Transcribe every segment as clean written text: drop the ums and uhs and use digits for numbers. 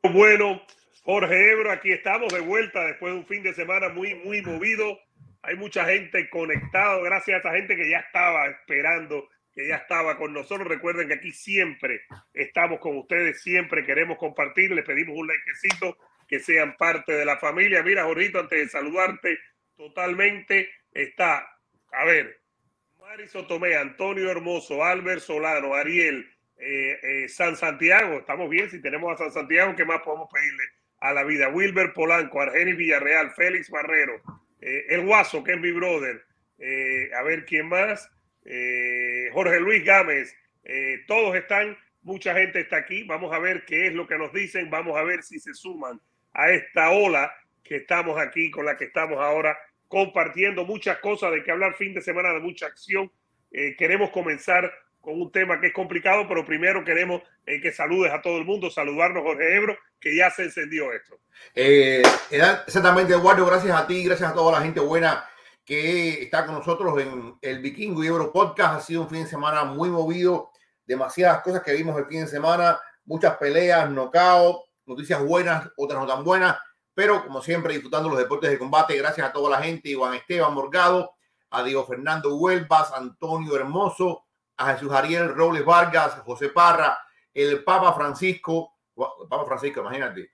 Bueno, Jorge Ebro, aquí estamos de vuelta después de un fin de semana muy movido. Hay mucha gente conectada, gracias a esa gente que ya estaba esperando, que ya estaba con nosotros. Recuerden que aquí siempre estamos con ustedes, siempre queremos compartir. Les pedimos un likecito, que sean parte de la familia. Mira, Jorgito, antes de saludarte totalmente, está, a ver, Mari Sotomé, Antonio Hermoso, Albert Solano, Ariel, San Santiago. Estamos bien, si tenemos a San Santiago, ¿qué más podemos pedirle a la vida? Wilber Polanco, Argenis Villarreal, Félix Barrero, el Guaso, que es mi brother, a ver quién más, Jorge Luis Gámez, todos están, mucha gente está aquí. Vamos a ver qué es lo que nos dicen, vamos a ver si se suman a esta ola que estamos aquí, con la que estamos ahora compartiendo muchas cosas de que hablar, fin de semana de mucha acción. Queremos comenzar con un tema que es complicado, pero primero queremos que saludes a todo el mundo, saludarnos, Jorge Ebro, que ya se encendió esto. Exactamente, Eduardo, gracias a ti, gracias a toda la gente buena que está con nosotros en el Vikingo y Ebro Podcast. Ha sido un fin de semana muy movido, demasiadas cosas que vimos el fin de semana, muchas peleas, knockout, noticias buenas, otras no tan buenas, pero como siempre disfrutando los deportes de combate. Gracias a toda la gente, Iván Esteban Morgado, a Diego Fernando Huelvas, Antonio Hermoso, a Jesús Ariel Robles Vargas, José Parra, el Papa Francisco, imagínate.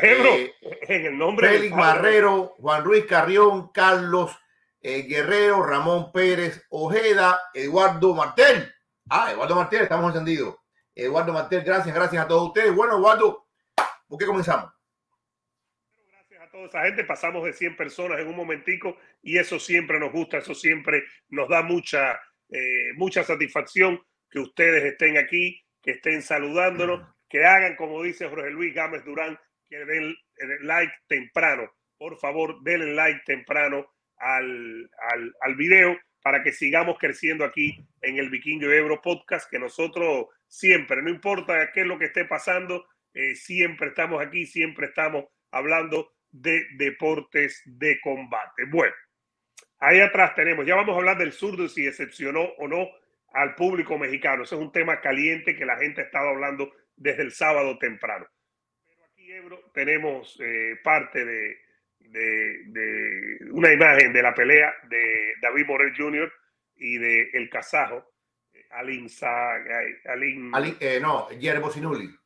En el nombre Félix Marrero, Juan Ruiz Carrión, Carlos Guerrero, Ramón Pérez Ojeda, Eduardo Martel. Eduardo Martel, estamos encendidos. Eduardo Martel, gracias a todos ustedes. Bueno, Eduardo, ¿por qué comenzamos? Gracias a toda esa gente. Pasamos de 100 personas en un momentico y eso siempre nos gusta, eso siempre nos da mucha satisfacción que ustedes estén aquí, que estén saludándonos, que hagan, como dice Jorge Luis Gámez Durán, que den el like temprano. Por favor, denle like temprano al video para que sigamos creciendo aquí en el Vikingo y Ebro Podcast, que nosotros siempre, no importa qué es lo que esté pasando, siempre estamos aquí, siempre estamos hablando de deportes de combate. Bueno, ahí atrás tenemos, ya vamos a hablar del zurdo y si decepcionó o no al público mexicano. Ese es un tema caliente que la gente ha estado hablando desde el sábado temprano. Pero aquí, Ebro, tenemos parte de una imagen de la pelea de David Morel Jr. y de el kazajo Yerbosinuli.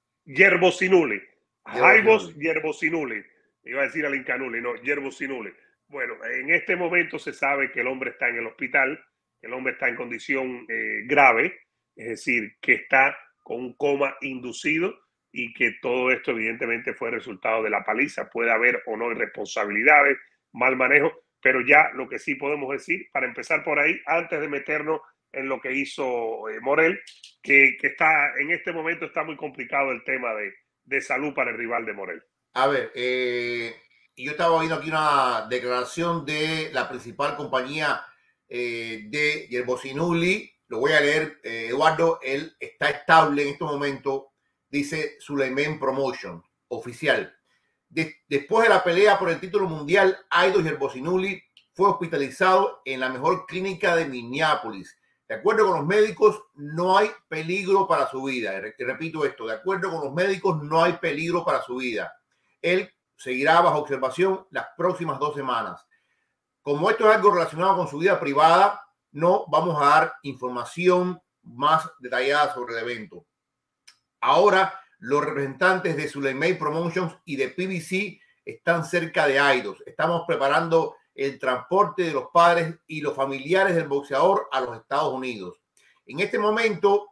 Jaibos Yerbosinuli. Iba a decir Alin Canuli, no, Yerbosinuli. Bueno, en este momento se sabe que el hombre está en el hospital, que el hombre está en condición grave, es decir, que está con un coma inducido y que todo esto evidentemente fue resultado de la paliza. Puede haber o no irresponsabilidades, mal manejo, pero ya lo que sí podemos decir, para empezar por ahí, antes de meternos en lo que hizo Morel, que está en este momento está muy complicado el tema de salud para el rival de Morel. A ver, yo estaba viendo aquí una declaración de la principal compañía de Yerbosinuli. Lo voy a leer, Eduardo. Él está estable en este momento, dice Suleiman Promotion, oficial. Después de la pelea por el título mundial, Aidos Yerbosinuli fue hospitalizado en la mejor clínica de Minneapolis. De acuerdo con los médicos, no hay peligro para su vida. Repito esto, de acuerdo con los médicos, no hay peligro para su vida. Él seguirá bajo observación las próximas 2 semanas. Como esto es algo relacionado con su vida privada, no vamos a dar información más detallada sobre el evento. Ahora, los representantes de Suleiman Promotions y de PBC están cerca de Aidos. Estamos preparando el transporte de los padres y los familiares del boxeador a los Estados Unidos. En este momento,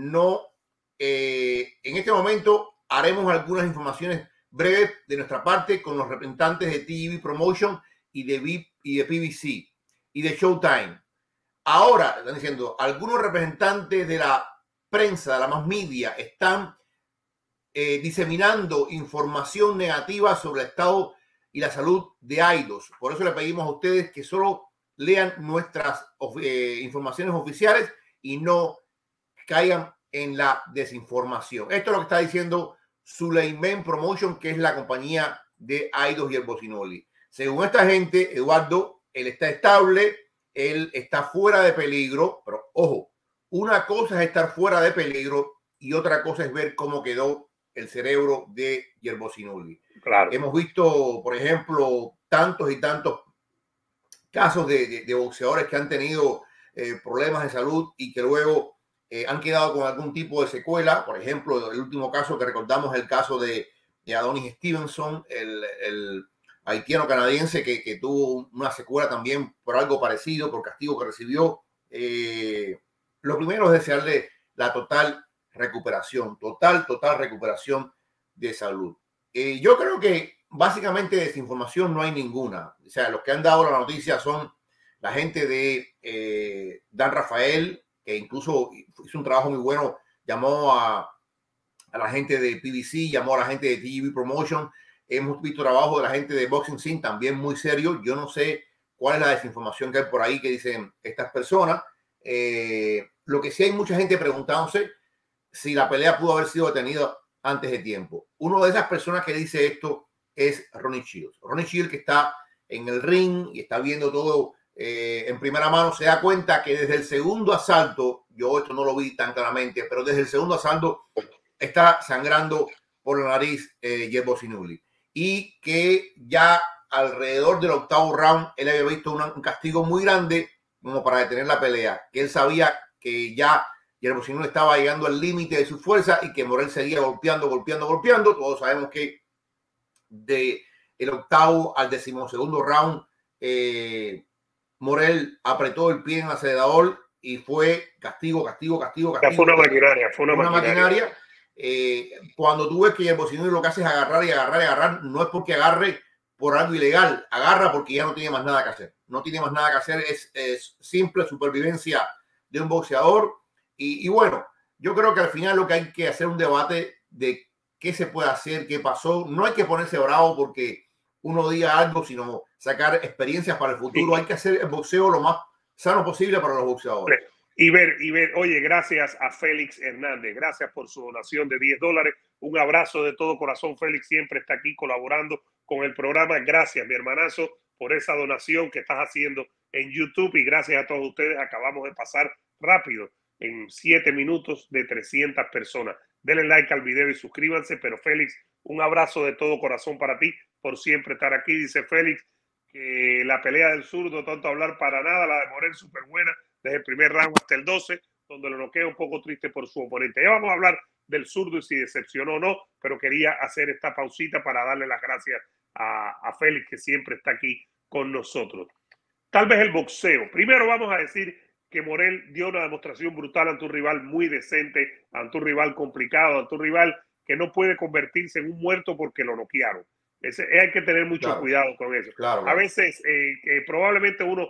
haremos algunas informaciones breves de nuestra parte con los representantes de TV Promotion y de PBC y de Showtime. Ahora, están diciendo, algunos representantes de la prensa, de la mass media, están diseminando información negativa sobre el estado y la salud de Aidos. Por eso le pedimos a ustedes que solo lean nuestras informaciones oficiales y no caigan en la desinformación. Esto es lo que está diciendo Suleiman Promotion, que es la compañía de Aidos Yerbosinuli. Según esta gente, Eduardo, él está estable, él está fuera de peligro, pero ojo, una cosa es estar fuera de peligro y otra cosa es ver cómo quedó el cerebro de Yerbosinuli. Claro. Hemos visto, por ejemplo, tantos y tantos casos de boxeadores que han tenido problemas de salud y que luego han quedado con algún tipo de secuela. Por ejemplo, el último caso que recordamos es el caso de Adonis Stevenson, el haitiano canadiense que tuvo una secuela también por algo parecido, por castigo que recibió. Lo primero es desearle la total recuperación, total recuperación de salud. Yo creo que básicamente desinformación no hay ninguna. O sea, los que han dado la noticia son la gente de Dan Rafael, que incluso hizo un trabajo muy bueno, llamó a la gente de PBC, llamó a la gente de TV Promotion. Hemos visto trabajo de la gente de Boxing Scene, también muy serio. Yo no sé cuál es la desinformación que hay por ahí que dicen estas personas. Lo que sí hay mucha gente preguntándose si la pelea pudo haber sido detenida antes de tiempo. Una de esas personas que dice esto es Ronnie Shields. Ronnie Shields, que está en el ring y está viendo todo en primera mano, se da cuenta que desde el segundo asalto, yo esto no lo vi tan claramente, pero desde el segundo asalto está sangrando por la nariz Yerbosinuli, y que ya alrededor del octavo round él había visto un castigo muy grande como para detener la pelea, que él sabía que ya Yerbosinuli estaba llegando al límite de su fuerza y que Morel seguía golpeando. Todos sabemos que de el octavo al 12º round Morel apretó el pie en el acelerador y fue castigo. Fue una maquinaria. Cuando tú ves que Yerbosinuli lo que hace es agarrar, no es porque agarre por algo ilegal, agarra porque ya no tiene más nada que hacer. Es simple supervivencia de un boxeador. Y bueno, yo creo que al final lo que hay que hacer un debate de qué se puede hacer, qué pasó. No hay que ponerse bravo porque uno diga algo, sino sacar experiencias para el futuro. Hay que hacer el boxeo lo más sano posible para los boxeadores. Y ver, oye, gracias a Félix Hernández, gracias por su donación de $10. Un abrazo de todo corazón. Félix siempre está aquí colaborando con el programa. Gracias, mi hermanazo, por esa donación que estás haciendo en YouTube, y gracias a todos ustedes. Acabamos de pasar rápido en 7 minutos de 300 personas. Denle like al video y suscríbanse. Pero Félix, un abrazo de todo corazón para ti por siempre estar aquí. Dice Félix que la pelea del zurdo, tanto hablar para nada, la de Morel súper buena, desde el primer round hasta el 12, donde lo noquea un poco triste por su oponente. Ya vamos a hablar del zurdo y si decepcionó o no, pero quería hacer esta pausita para darle las gracias a Félix, que siempre está aquí con nosotros. Tal vez el boxeo. Primero vamos a decir que Morel dio una demostración brutal ante un rival muy decente, ante un rival complicado, ante un rival que no puede convertirse en un muerto porque lo noquearon. Hay que tener mucho cuidado con eso. A veces probablemente uno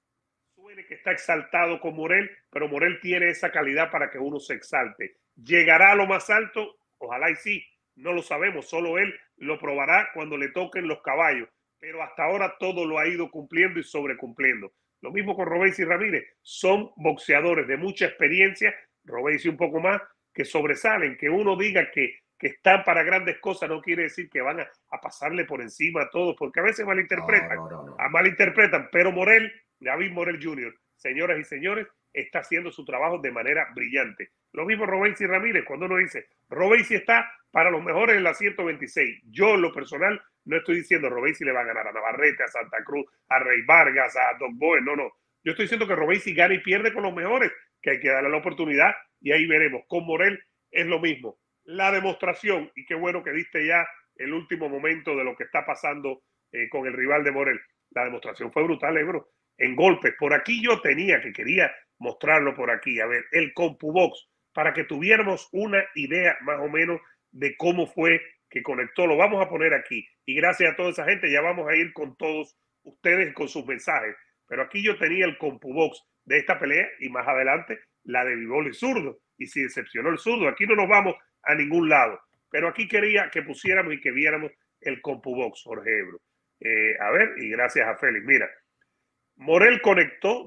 suene que está exaltado con Morel, pero Morel tiene esa calidad para que uno se exalte. ¿Llegará a lo más alto? Ojalá y sí. No lo sabemos, solo él lo probará cuando le toquen los caballos. Pero hasta ahora todo lo ha ido cumpliendo y sobrecumpliendo. Lo mismo con Robeisy Ramírez. Son boxeadores de mucha experiencia, Robeisy un poco más, que sobresalen. Que uno diga que están para grandes cosas no quiere decir que van a pasarle por encima a todos, porque a veces malinterpretan. Malinterpretan. Pero Morel, David Morel Jr., señoras y señores, está haciendo su trabajo de manera brillante. Lo mismo Robeisy Ramírez, cuando uno dice Robeisy está para los mejores en la 126. Yo, en lo personal, no estoy diciendo Robeisy le va a ganar a Navarrete, a Santa Cruz, a Rey Vargas, a Doc Bowen. No. Yo estoy diciendo que Robeisy gana y pierde con los mejores, que hay que darle la oportunidad y ahí veremos. Con Morel es lo mismo. La demostración, y qué bueno que diste ya el último momento de lo que está pasando con el rival de Morel. La demostración fue brutal, bro. En golpes. Por aquí yo quería mostrarlo por aquí. A ver, el CompuBox, para que tuviéramos una idea más o menos de cómo fue que conectó. Lo vamos a poner aquí. Y gracias a toda esa gente, ya vamos a ir con todos ustedes con sus mensajes. Pero aquí yo tenía el CompuBox de esta pelea y más adelante la de Bivol y Zurdo. Y si decepcionó el zurdo, aquí no nos vamos a ningún lado. Pero aquí quería que pusiéramos y que viéramos el CompuBox, Jorge Ebro. A ver, y gracias a Félix. Mira, Morel conectó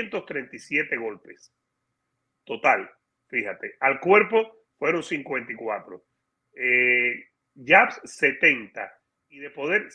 237 golpes. Total, fíjate. Al cuerpo fueron 54. Jabs 70 y de poder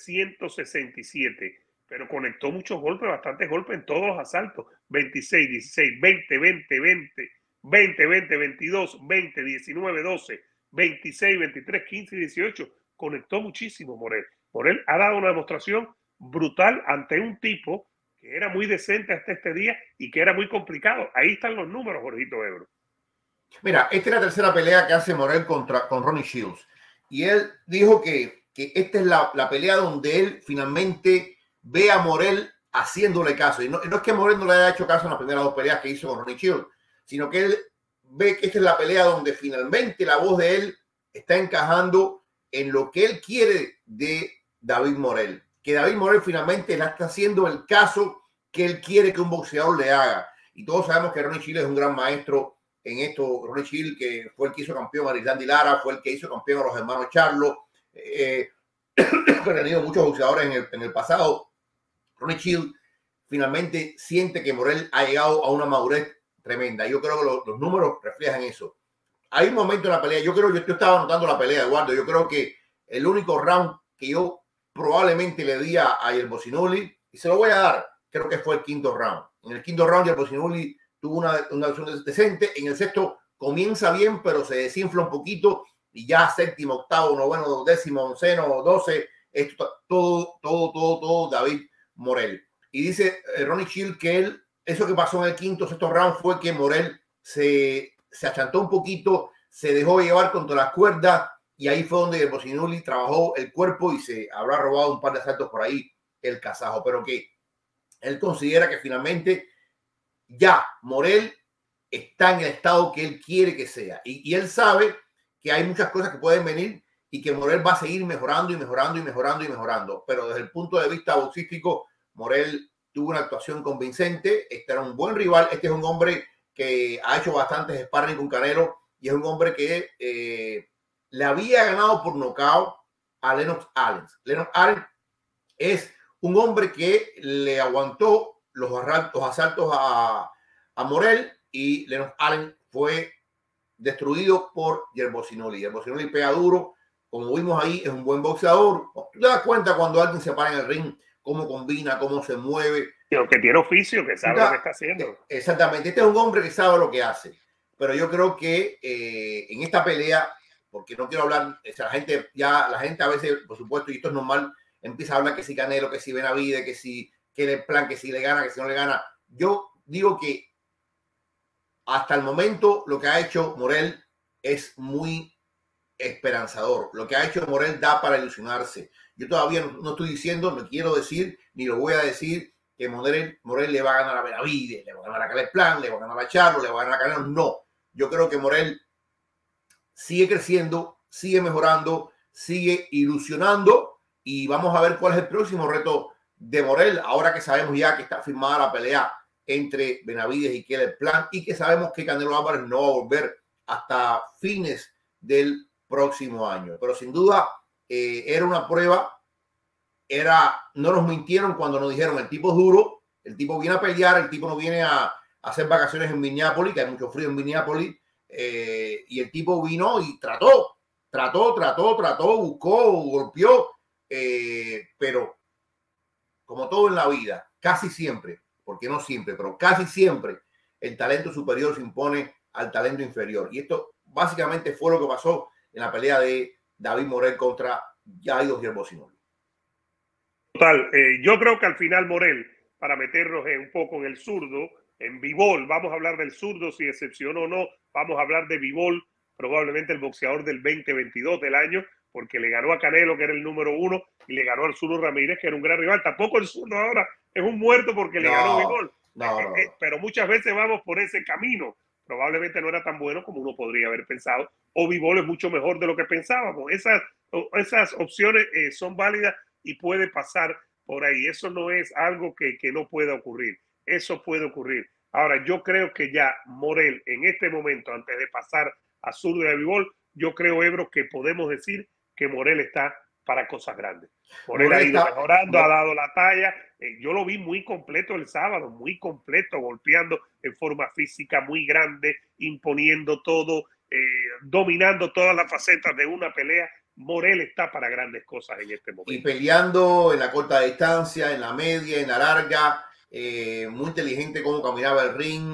167. Pero conectó muchos golpes, bastantes golpes en todos los asaltos. 26, 16, 20, 20, 20, 20, 20, 22, 20, 19, 12. 26, 23, 15 y 18. Conectó muchísimo Morel. Morel ha dado una demostración brutal ante un tipo que era muy decente hasta este día y que era muy complicado. Ahí están los números, Jorgito Ebro. Mira, esta es la tercera pelea que hace Morel con Ronnie Shields. Y él dijo que esta es la pelea donde él finalmente ve a Morel haciéndole caso. Y no es que Morel no le haya hecho caso en las primeras dos peleas que hizo con Ronnie Shields, sino que él ve que esta es la pelea donde finalmente la voz de él está encajando en lo que él quiere de David Morel. Que David Morel finalmente le está haciendo el caso que él quiere que un boxeador le haga. Y todos sabemos que Ronnie Shields es un gran maestro en esto. Ronnie Shields, que fue el que hizo campeón a Rislandy Lara, fue el que hizo campeón a los hermanos Charlo, que han tenido muchos boxeadores en el pasado. Ronnie Shields finalmente siente que Morel ha llegado a una madurez tremenda. Yo creo que los números reflejan eso. Hay un momento en la pelea, yo estaba anotando la pelea, Eduardo, yo creo que el único round que yo probablemente le di a Yerbosinuli, y se lo voy a dar, creo que fue el quinto round. En el quinto round Yerbosinuli tuvo una acción decente. En el sexto comienza bien, pero se desinfla un poquito y ya séptimo, octavo, noveno, décimo, onceno, 12, esto, todo David Morel. Y dice Ronnie Shields que eso que pasó en el quinto, sexto round fue que Morel se achantó un poquito, se dejó llevar contra las cuerdas y ahí fue donde Yerbosinuli trabajó el cuerpo y se habrá robado un par de asaltos por ahí el kazajo, pero que él considera que finalmente ya Morel está en el estado que él quiere que sea. Y él sabe que hay muchas cosas que pueden venir y que Morel va a seguir mejorando y mejorando y mejorando y mejorando. Pero desde el punto de vista boxístico, Morel tuvo una actuación convincente. Este era un buen rival. Este es un hombre que ha hecho bastantes sparring con Canelo y es un hombre que le había ganado por nocaut a Lennox Allen. Lennox Allen es un hombre que le aguantó los asaltos a Morel y Lennox Allen fue destruido por Yerbosinuli. Yerbosinuli pega duro, como vimos ahí, es un buen boxeador. Tú te das cuenta cuando alguien se para en el ring, cómo combina, cómo se mueve. Que tiene oficio, que sabe lo que está haciendo. Exactamente, este es un hombre que sabe lo que hace. Pero yo creo que en esta pelea, porque no quiero hablar, o sea, la gente a veces, por supuesto, y esto es normal, empieza a hablar que si Canelo, que si Benavidez, que el plan, que si le gana, que si no le gana. Yo digo que hasta el momento lo que ha hecho Morel es muy esperanzador. Lo que ha hecho Morel da para ilusionarse. Yo todavía no estoy diciendo, no quiero decir, ni lo voy a decir, que Morel le va a ganar a Benavidez, le va a ganar a Caleb Plant, le va a ganar a Charlo, le va a ganar a Canelo. No. Yo creo que Morel sigue creciendo, sigue mejorando, sigue ilusionando y vamos a ver cuál es el próximo reto de Morel, ahora que sabemos ya que está firmada la pelea entre Benavidez y Caleb Plant y que sabemos que Canelo Álvarez no va a volver hasta fines del próximo año. Pero sin duda era una prueba, no nos mintieron cuando nos dijeron el tipo es duro, el tipo viene a pelear, el tipo no viene a hacer vacaciones en Minneapolis, que hay mucho frío en Minneapolis, y el tipo vino y trató, buscó, golpeó, pero como todo en la vida, casi siempre, porque no siempre, pero casi siempre el talento superior se impone al talento inferior. Y esto básicamente fue lo que pasó en la pelea de David Morel contra Jairo Yerbosinuli. Total, yo creo que al final Morel, para meternos un poco en el zurdo, en Bivol, vamos a hablar del zurdo si decepcionó o no, vamos a hablar de Bivol, probablemente el boxeador del 2022 del año, porque le ganó a Canelo, que era el número 1, y le ganó al zurdo Ramírez, que era un gran rival. Tampoco el zurdo ahora es un muerto porque le ganó Bivol. No. Pero muchas veces vamos por ese camino. Probablemente no era tan bueno como uno podría haber pensado, o Bivol es mucho mejor de lo que pensábamos. Esas opciones son válidas y puede pasar por ahí. Eso no es algo que no pueda ocurrir. Eso puede ocurrir. Ahora, yo creo que ya Morel, en este momento, antes de pasar a zurdo de Bivol, yo creo, Ebro, que podemos decir que Morel está para cosas grandes. Morel ha ido mejorando, ha dado la talla. Yo lo vi muy completo el sábado, muy completo, golpeando en forma física muy grande, imponiendo todo, dominando todas las facetas de una pelea. Morel está para grandes cosas en este momento. Y peleando en la corta distancia, en la media, en la larga, muy inteligente cómo caminaba el ring.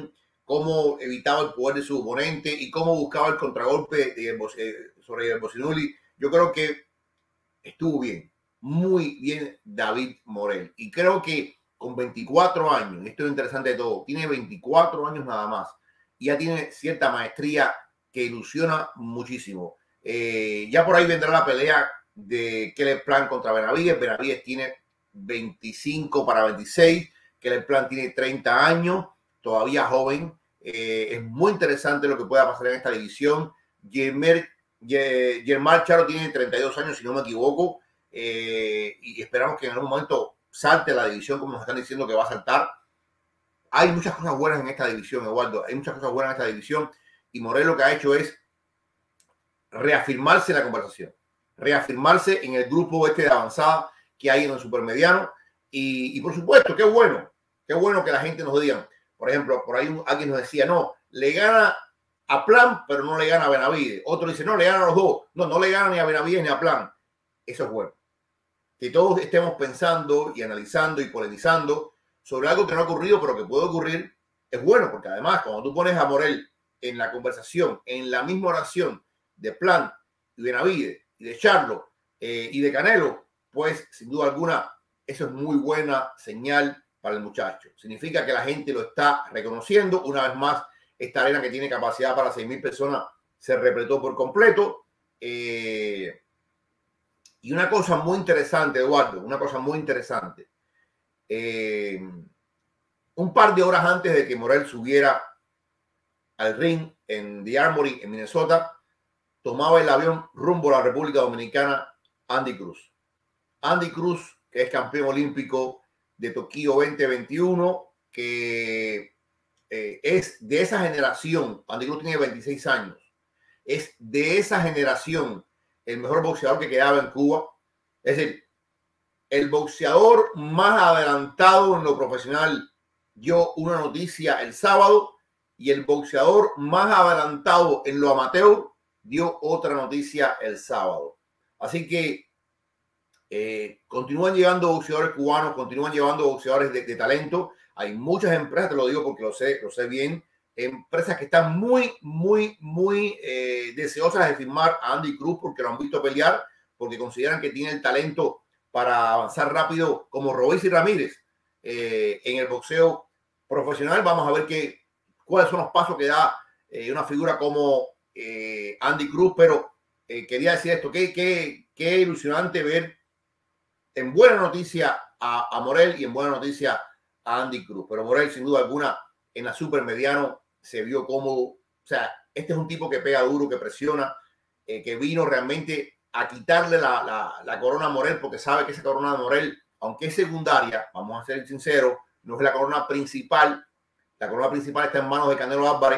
cómo evitaba el poder de su oponente y cómo buscaba el contragolpe sobre el Bocinulli. Yo creo que estuvo bien, muy bien David Morel. Y creo que con 24 años, esto es interesante de todo, tiene 24 años nada más, y ya tiene cierta maestría que ilusiona muchísimo. Ya por ahí vendrá la pelea de Caleb Plant contra Benavides. Benavides tiene 25 para 26, Caleb Plant tiene 30 años, todavía joven. Es muy interesante lo que pueda pasar en esta división. Germán Charo tiene 32 años, si no me equivoco, y esperamos que en algún momento salte la división como nos están diciendo que va a saltar. Hay muchas cosas buenas en esta división, Eduardo. Hay muchas cosas buenas en esta división, y Morel lo que ha hecho es reafirmarse en la conversación, reafirmarse en el grupo de avanzada que hay en el supermediano. Y por supuesto, qué bueno que la gente nos diga. Por ejemplo, por ahí alguien nos decía, no, le gana a Plant, pero no le gana a Benavides. Otro dice, no, le gana a los dos. No le gana ni a Benavides ni a Plant. Eso es bueno. Que todos estemos pensando y analizando y polemizando sobre algo que no ha ocurrido, pero que puede ocurrir, es bueno, porque además, cuando tú pones a Morel en la conversación, en la misma oración de Plant y Benavides y de Charlo y de Canelo, pues sin duda alguna, eso es muy buena señal para el muchacho. Significa que la gente lo está reconociendo. Una vez más, esta arena que tiene capacidad para 6,000 personas se repletó por completo. Y una cosa muy interesante, Eduardo, una cosa muy interesante. Un par de horas antes de que Morel subiera al ring en The Armory, en Minnesota, tomaba el avión rumbo a la República Dominicana Andy Cruz. Andy Cruz, que es campeón olímpico de Tokio 2021, que es de esa generación. Andy Cruz tiene 26 años. Es de esa generación el mejor boxeador que quedaba en Cuba. Es decir, el boxeador más adelantado en lo profesional dio una noticia el sábado, y el boxeador más adelantado en lo amateur dio otra noticia el sábado. Así que continúan llegando boxeadores cubanos, continúan llevando boxeadores de talento. Hay muchas empresas, te lo digo porque lo sé bien, empresas que están muy deseosas de firmar a Andy Cruz porque lo han visto pelear, porque consideran que tiene el talento para avanzar rápido como Royce Ramírez en el boxeo profesional. Vamos a ver cuáles son los pasos que da una figura como Andy Cruz, pero quería decir esto, qué ilusionante ver en buena noticia a Morel y en buena noticia a Andy Cruz. Pero Morel, sin duda alguna, en la supermediano se vio cómodo. O sea, este es un tipo que pega duro, que presiona, que vino realmente a quitarle la corona a Morel, porque sabe que esa corona de Morel, aunque es secundaria, vamos a ser sinceros, no es la corona principal. La corona principal está en manos de Canelo Álvarez.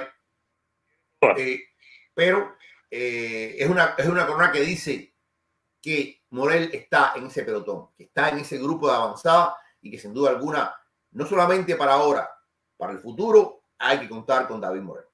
Pero es una corona que dice que Morel está en ese pelotón, que está en ese grupo de avanzada, y que sin duda alguna, no solamente para ahora, para el futuro, hay que contar con David Morel.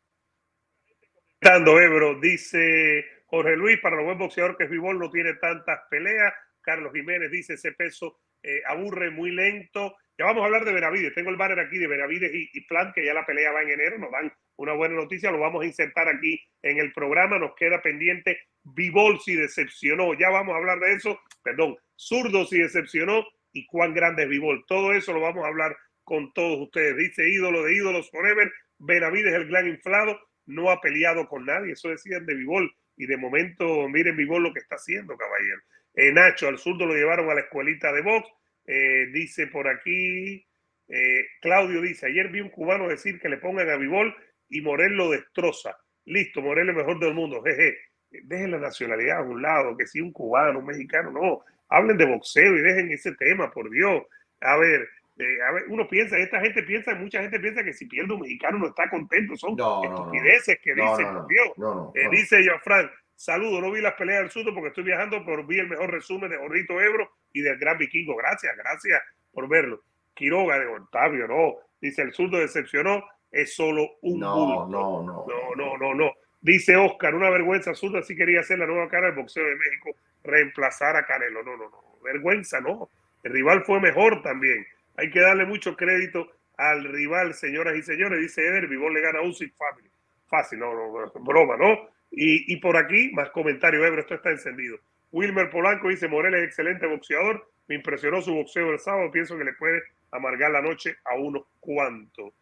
Ebro, dice Jorge Luis, para lo buen boxeador que es Bivol, no tiene tantas peleas. Carlos Jiménez dice, ese peso aburre, muy lento. Ya vamos a hablar de Benavides. Tengo el banner aquí de Benavides y Plant, que ya la pelea va en enero. Nos dan una buena noticia. Lo vamos a insertar aquí en el programa. Nos queda pendiente Bivol si decepcionó. Ya vamos a hablar de eso. Perdón, Zurdo si decepcionó y cuán grande es Bivol. Todo eso lo vamos a hablar con todos ustedes. Dice ídolo de ídolos forever. Benavides, el gran inflado, no ha peleado con nadie. Eso decían de Bivol. Y de momento, miren Bivol lo que está haciendo, caballero. Nacho, al Zurdo lo llevaron a la escuelita de box. Dice por aquí, Claudio dice, ayer vi un cubano decir que le pongan a Bivol y Morel lo destroza. Listo, Morel es mejor del mundo. Jeje. Dejen la nacionalidad a un lado, que si un cubano, un mexicano, no. Hablen de boxeo y dejen ese tema, por Dios. A ver, uno piensa, mucha gente piensa que si pierde un mexicano no está contento. Son estupideces que dicen, por Dios. Dice Joafran, saludo, no vi las peleas del Zurdo porque estoy viajando, pero vi el mejor resumen de Jorrito Ebro y del Gran Vikingo. Gracias por verlo. Quiroga de Octavio, no. Dice, el Zurdo decepcionó, es solo un bulto. No. Dice Oscar, una vergüenza, Zurdo así quería ser la nueva cara del boxeo de México, reemplazar a Canelo. No. Vergüenza, no. El rival fue mejor también. Hay que darle mucho crédito al rival, señoras y señores. Dice Eder, Bivol le gana a Usyk Family. Fácil, no, broma, ¿no? Y por aquí, más comentarios, Ebro, esto está encendido. Wilmer Polanco dice, Morel es excelente boxeador, me impresionó su boxeo el sábado, pienso que le puede amargar la noche a unos cuantos.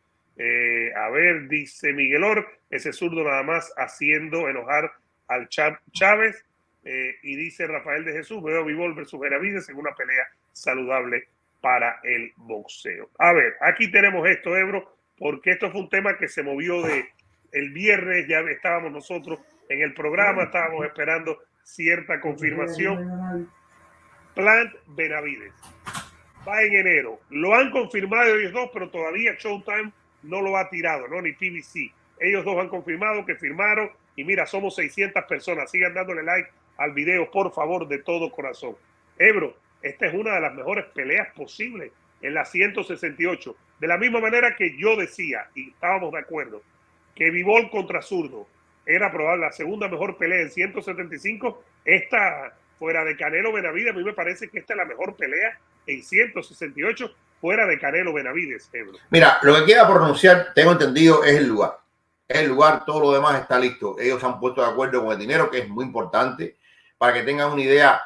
A ver, dice Miguel Or, ese zurdo nada más haciendo enojar al Chávez. Y dice Rafael de Jesús, veo a Bivol versus Benavides en una pelea saludable para el boxeo. A ver, aquí tenemos esto, Ebro, porque esto fue un tema que se movió de el viernes, ya estábamos nosotros en el programa, estábamos esperando cierta confirmación. Plant Benavides va en enero. Lo han confirmado ellos dos, pero todavía Showtime no lo ha tirado, ¿no? Ni PBC. Ellos dos han confirmado que firmaron y mira, somos 600 personas. Sigan dándole like al video, por favor, de todo corazón. Ebro, esta es una de las mejores peleas posibles en la 168. De la misma manera que yo decía, y estábamos de acuerdo, que Bivol contra Zurdo era probable la segunda mejor pelea en 175. Esta, fuera de Canelo Benavides, a mí me parece que esta es la mejor pelea en 168, fuera de Canelo Benavides, Ebro. Mira, lo que queda por anunciar, tengo entendido, es el lugar. El lugar, todo lo demás está listo. Ellos se han puesto de acuerdo con el dinero, que es muy importante. Para que tengan una idea,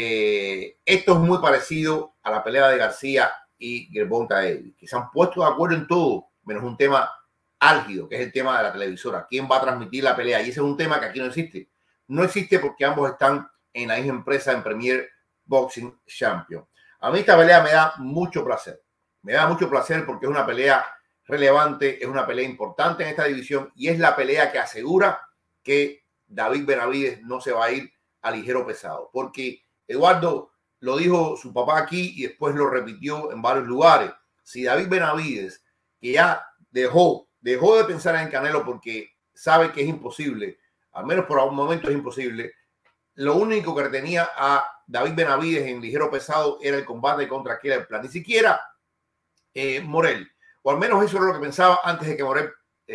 esto es muy parecido a la pelea de García y Gervonta Davis, que se han puesto de acuerdo en todo, menos un tema álgido, que es el tema de la televisora. ¿Quién va a transmitir la pelea? Y ese es un tema que aquí no existe. No existe porque ambos están en la misma empresa, en Premier Boxing Champion. A mí esta pelea me da mucho placer. Me da mucho placer porque es una pelea relevante, es una pelea importante en esta división y es la pelea que asegura que David Benavides no se va a ir a ligero pesado. Porque Eduardo lo dijo su papá aquí y después lo repitió en varios lugares. Si David Benavides, que ya dejó de pensar en Canelo porque sabe que es imposible, al menos por un momento es imposible, lo único que tenía a David Benavides en ligero pesado era el combate contra Caleb Plant. Ni siquiera Morel, o al menos eso era lo que pensaba antes de que Morel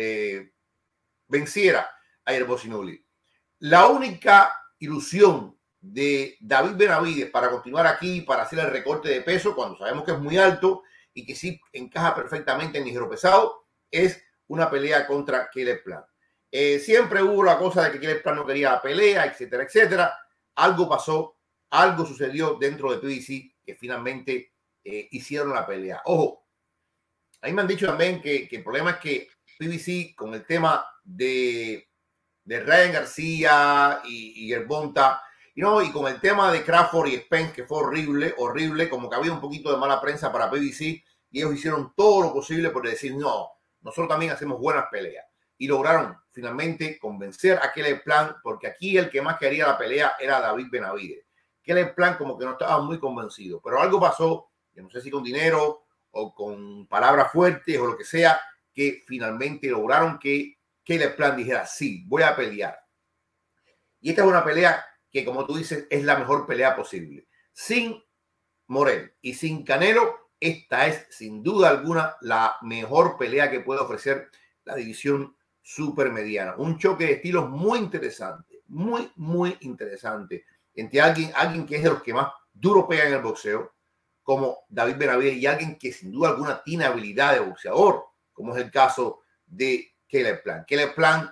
venciera a Herbosinuli. La única ilusión de David Benavides para continuar aquí, para hacer el recorte de peso, cuando sabemos que es muy alto y que sí encaja perfectamente en ligero pesado, es una pelea contra Caleb Plant. Siempre hubo la cosa de que Caleb Plant no quería la pelea, etcétera, etcétera. Algo pasó, algo sucedió dentro de PBC que finalmente hicieron la pelea. Ojo, a mí me han dicho también que el problema es que PBC con el tema de Ryan García y Gervonta, y con el tema de Crawford y Spence, que fue horrible, como que había un poquito de mala prensa para PBC y ellos hicieron todo lo posible por decir, no, nosotros también hacemos buenas peleas. Y lograron finalmente convencer a Caleb Plant, porque aquí el que más quería la pelea era David Benavides. Caleb Plant como que no estaba muy convencido, pero algo pasó, yo no sé si con dinero o con palabras fuertes o lo que sea, que finalmente lograron que Caleb Plant dijera, sí, voy a pelear. Y esta es una pelea que, como tú dices, es la mejor pelea posible. Sin Morel y sin Canelo, esta es sin duda alguna la mejor pelea que puede ofrecer la división supermediana. Un choque de estilos muy interesante, muy interesante. Entre alguien que es de los que más duro pega en el boxeo, como David Benavides, y alguien que sin duda alguna tiene habilidad de boxeador, como es el caso de Caleb Plant. Caleb Plant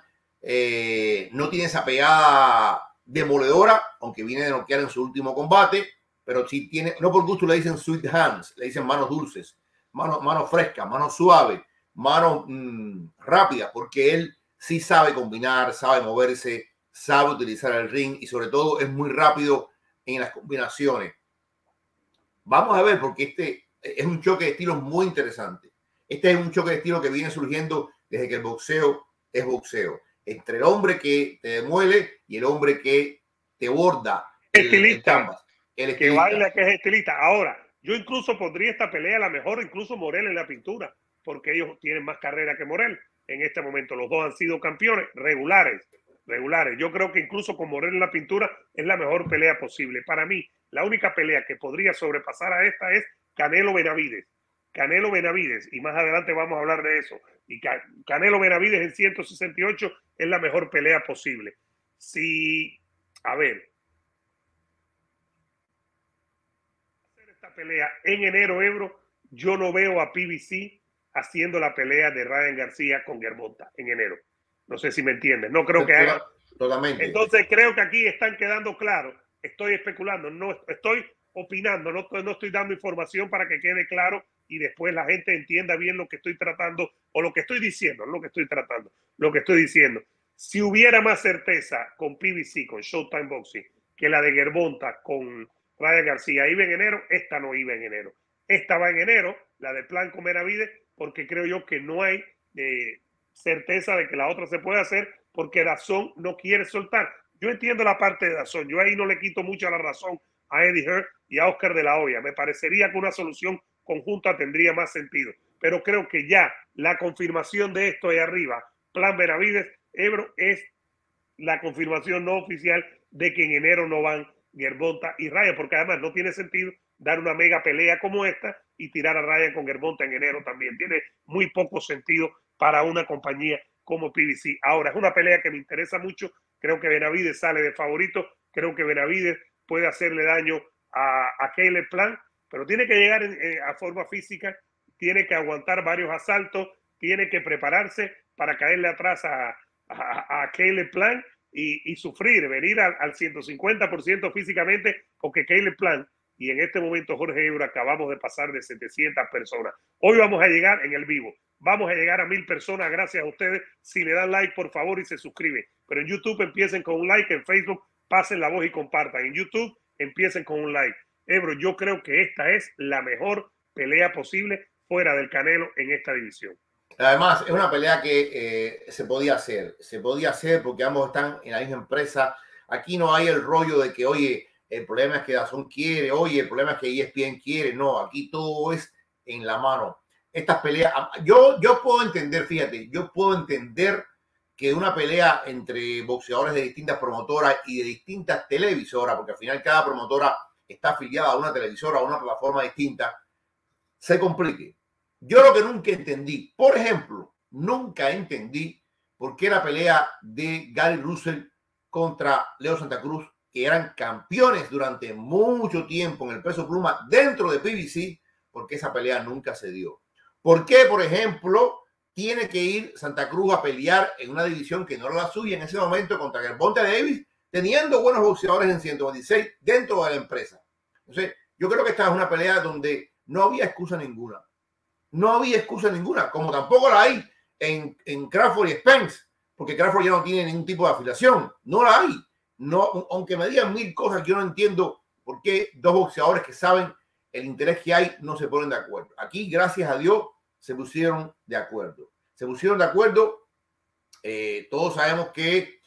no tiene esa pegada demoledora, aunque viene de noquear en su último combate, pero sí tiene, no por gusto le dicen sweet hands, le dicen manos dulces, manos frescas, manos suaves, manos rápidas, porque él sí sabe combinar, sabe moverse, sabe utilizar el ring y sobre todo es muy rápido en las combinaciones. Vamos a ver, porque este es un choque de estilos muy interesante. Este es un choque de estilos que viene surgiendo desde que el boxeo es boxeo. Entre el hombre que te demuele y el hombre que te borda el canvas. El que baila, que es estilista. Ahora, yo incluso pondría esta pelea a la mejor, incluso Morel en la pintura, porque ellos tienen más carrera que Morel en este momento. Los dos han sido campeones regulares. Yo creo que incluso con Morel en la pintura es la mejor pelea posible. Para mí, la única pelea que podría sobrepasar a esta es Canelo Benavides. Canelo Benavides, y más adelante vamos a hablar de eso. Y Canelo Benavides en 168 es la mejor pelea posible. Si, a ver, hacer esta pelea en enero, Ebro, yo no veo a PBC haciendo la pelea de Ryan García con Gervonta en enero. No sé si me entiendes. No creo que haga. Totalmente. Entonces creo que aquí están quedando claros. Estoy especulando, no estoy opinando, no estoy dando información para que quede claro y después la gente entienda bien lo que estoy tratando o lo que estoy diciendo, no lo que estoy tratando, lo que estoy diciendo. Si hubiera más certeza con PBC, con Showtime Boxing, que la de Gervonta con Ryan García iba en enero, esta no iba en enero. Esta va en enero, la de Plan con Benavides, porque creo yo que no hay certeza de que la otra se puede hacer porque DAZN no quiere soltar. Yo entiendo la parte de DAZN, yo ahí no le quito mucha la razón a Eddie Hearn y a Oscar de la Hoya. Me parecería que una solución conjunta tendría más sentido, pero creo que ya la confirmación de esto ahí arriba, Plan Benavides, Ebro, es la confirmación no oficial de que en enero no van Gervonta y Ryan, porque además no tiene sentido dar una mega pelea como esta y tirar a Ryan con Gervonta en enero también. Tiene muy poco sentido para una compañía como PBC. Ahora, es una pelea que me interesa mucho. Creo que Benavides sale de favorito. Creo que Benavides puede hacerle daño a Caleb Plant, pero tiene que llegar a forma física, tiene que aguantar varios asaltos, tiene que prepararse para caerle atrás a Caleb Plant y sufrir, venir al 150% físicamente, porque Caleb Plant y en este momento Jorge Ebro acabamos de pasar de 700 personas. Hoy vamos a llegar en el vivo. Vamos a llegar a 1000 personas gracias a ustedes. Si le dan like, por favor, y se suscriben. Pero en YouTube empiecen con un like, en Facebook pasen la voz y compartan. En YouTube empiecen con un like. Ebro, yo creo que esta es la mejor pelea posible fuera del Canelo en esta división. Además, es una pelea que se podía hacer porque ambos están en la misma empresa. Aquí no hay el rollo de que, oye, el problema es que DAZN quiere, oye, el problema es que ESPN quiere. No, aquí todo es en la mano. Estas peleas, yo puedo entender, fíjate, yo puedo entender que una pelea entre boxeadores de distintas promotoras y de distintas televisoras, porque al final cada promotora está afiliada a una televisora, a una plataforma distinta, se complique. Yo lo que nunca entendí, por ejemplo, nunca entendí por qué la pelea de Gary Russell contra Leo Santa Cruz, que eran campeones durante mucho tiempo en el peso pluma dentro de PBC, porque esa pelea nunca se dio. ¿Por qué, por ejemplo, tiene que ir Santa Cruz a pelear en una división que no era la suya en ese momento contra Gervonta Davis, teniendo buenos boxeadores en 126 dentro de la empresa? Entonces, yo creo que esta es una pelea donde no había excusa ninguna. No había excusa ninguna, como tampoco la hay en Crawford y Spence, porque Crawford ya no tiene ningún tipo de afiliación. No la hay. No, aunque me digan 1000 cosas, yo no entiendo por qué dos boxeadores que saben el interés que hay no se ponen de acuerdo. Aquí, gracias a Dios, se pusieron de acuerdo. Se pusieron de acuerdo. Todos sabemos que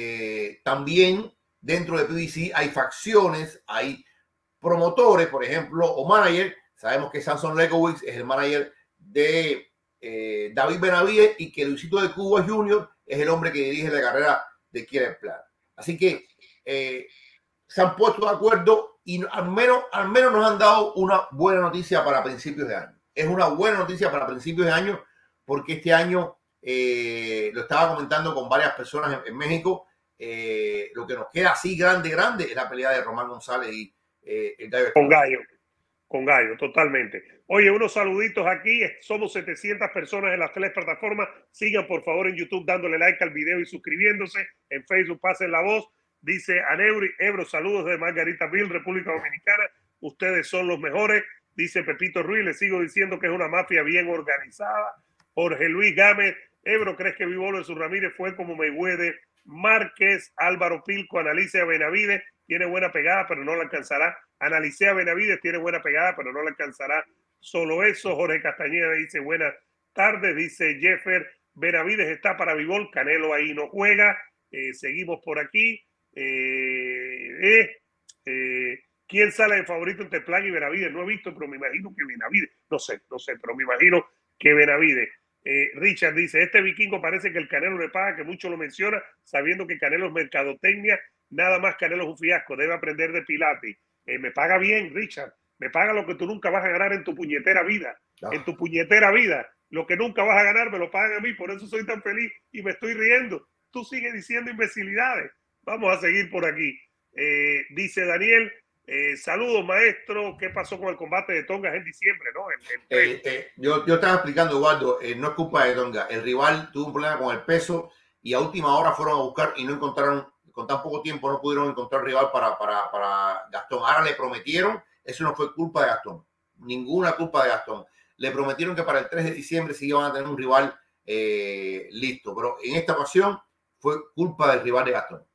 también dentro de PBC hay facciones, hay promotores, por ejemplo, o manager. Sabemos que Samson Lekowicz es el manager de David Benavides y que Luisito de Cuba Jr. es el hombre que dirige la carrera de Caleb Plant. Así que se han puesto de acuerdo y al menos nos han dado una buena noticia para principios de año. Es una buena noticia para principios de año porque este año, lo estaba comentando con varias personas en México, lo que nos queda así grande es la pelea de Román González y el Gallo. Con Gallo, totalmente. Oye, unos saluditos aquí. Somos 700 personas en las 3 plataformas. Sigan, por favor, en YouTube dándole like al video y suscribiéndose. En Facebook pasen la voz. Dice Aneuri, Ebro, saludos de Margaritaville, República Dominicana. Ustedes son los mejores. Dice Pepito Ruiz, le sigo diciendo que es una mafia bien organizada. Jorge Luis Gámez, Ebro, ¿crees que Vivolo de Jesús Ramírez fue como Mayweather? Márquez, Álvaro Pilco, Analicia Benavides, tiene buena pegada, pero no la alcanzará. Analicea Benavides, tiene buena pegada, pero no la alcanzará. Solo eso. Jorge Castañeda dice buenas tardes. Dice Jeffer, Benavides está para Vivol, Canelo ahí no juega. Seguimos por aquí. ¿Quién sale de favorito entre Plan y Benavides? No he visto, pero me imagino que Benavides. No sé, pero me imagino que Benavides. Richard dice, este vikingo parece que el Canelo le paga, que mucho lo menciona, sabiendo que Canelo es mercadotecnia, nada más Canelo es un fiasco, debe aprender de Pilates. Me paga bien, Richard, me paga lo que tú nunca vas a ganar en tu puñetera vida, en tu puñetera vida, lo que nunca vas a ganar me lo pagan a mí, por eso soy tan feliz y me estoy riendo. Tú sigues diciendo imbecilidades. Vamos a seguir por aquí. Dice Daniel, Saludos, maestro. ¿Qué pasó con el combate de Tonga en diciembre, no? Yo estaba explicando, Eduardo, no es culpa de Tonga. El rival tuvo un problema con el peso y a última hora fueron a buscar y no encontraron, con tan poco tiempo no pudieron encontrar rival para Gastón. Ahora le prometieron, eso no fue culpa de Gastón, ninguna culpa de Gastón. Le prometieron que para el 3 de diciembre sí iban a tener un rival listo, pero en esta ocasión fue culpa del rival de Gastón.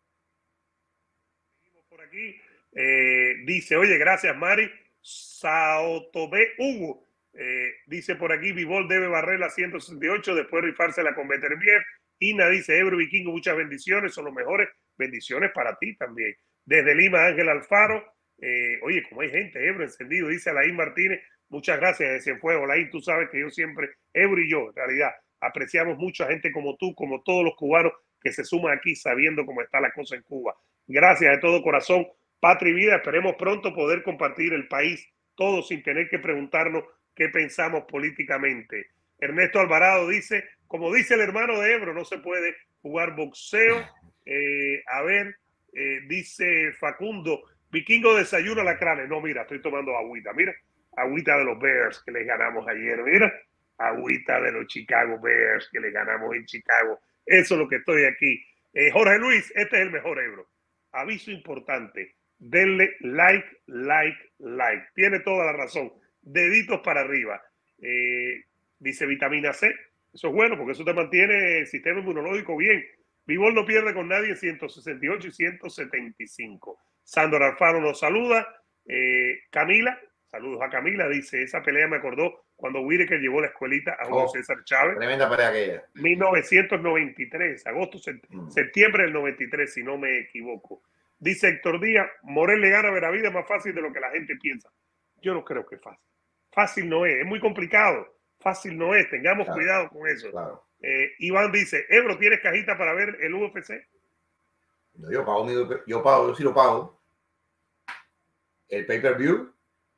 Por aquí dice, oye, gracias, Mari. Saotobé Hugo dice por aquí, Bivol debe barrer la 168, después rifársela con Beterbiev. Ina dice, Ebro Vikingo, muchas bendiciones, son los mejores. Bendiciones para ti también. Desde Lima, Ángel Alfaro. Oye, como hay gente, Ebro encendido, dice Alain Martínez. Muchas gracias, ese fuego, Alain. Tú sabes que yo siempre, Ebro y yo, en realidad, apreciamos mucho a gente como tú, como todos los cubanos que se suman aquí sabiendo cómo está la cosa en Cuba. Gracias de todo corazón, Patria y Vida. Esperemos pronto poder compartir el país todos sin tener que preguntarnos qué pensamos políticamente. Ernesto Alvarado dice, como dice el hermano de Ebro, no se puede jugar boxeo. Dice Facundo, Vikingo desayuna lacranes. No, mira, estoy tomando agüita. Mira, agüita de los Bears que les ganamos ayer. Mira, agüita de los Chicago Bears que les ganamos en Chicago. Eso es lo que estoy aquí. Jorge Luis, este es el mejor Ebro. Aviso importante, denle like. Tiene toda la razón. Deditos para arriba. Dice vitamina C. Eso es bueno porque eso te mantiene el sistema inmunológico bien. Bivol no pierde con nadie, 168 y 175. Sandor Alfaro nos saluda. Camila, saludos a Camila, dice, esa pelea me acordó cuando Whittaker llevó la escuelita a Julio César Chávez. Tremenda pelea aquella. 1993, septiembre del 93, si no me equivoco. Dice Héctor Díaz, Morel le gana a Benavides más fácil de lo que la gente piensa. Yo no creo que es fácil. Fácil no es muy complicado. Fácil no es, tengamos cuidado con eso. Claro. Iván dice, Ebro, ¿tienes cajita para ver el UFC? No, yo sí lo pago. El pay-per-view,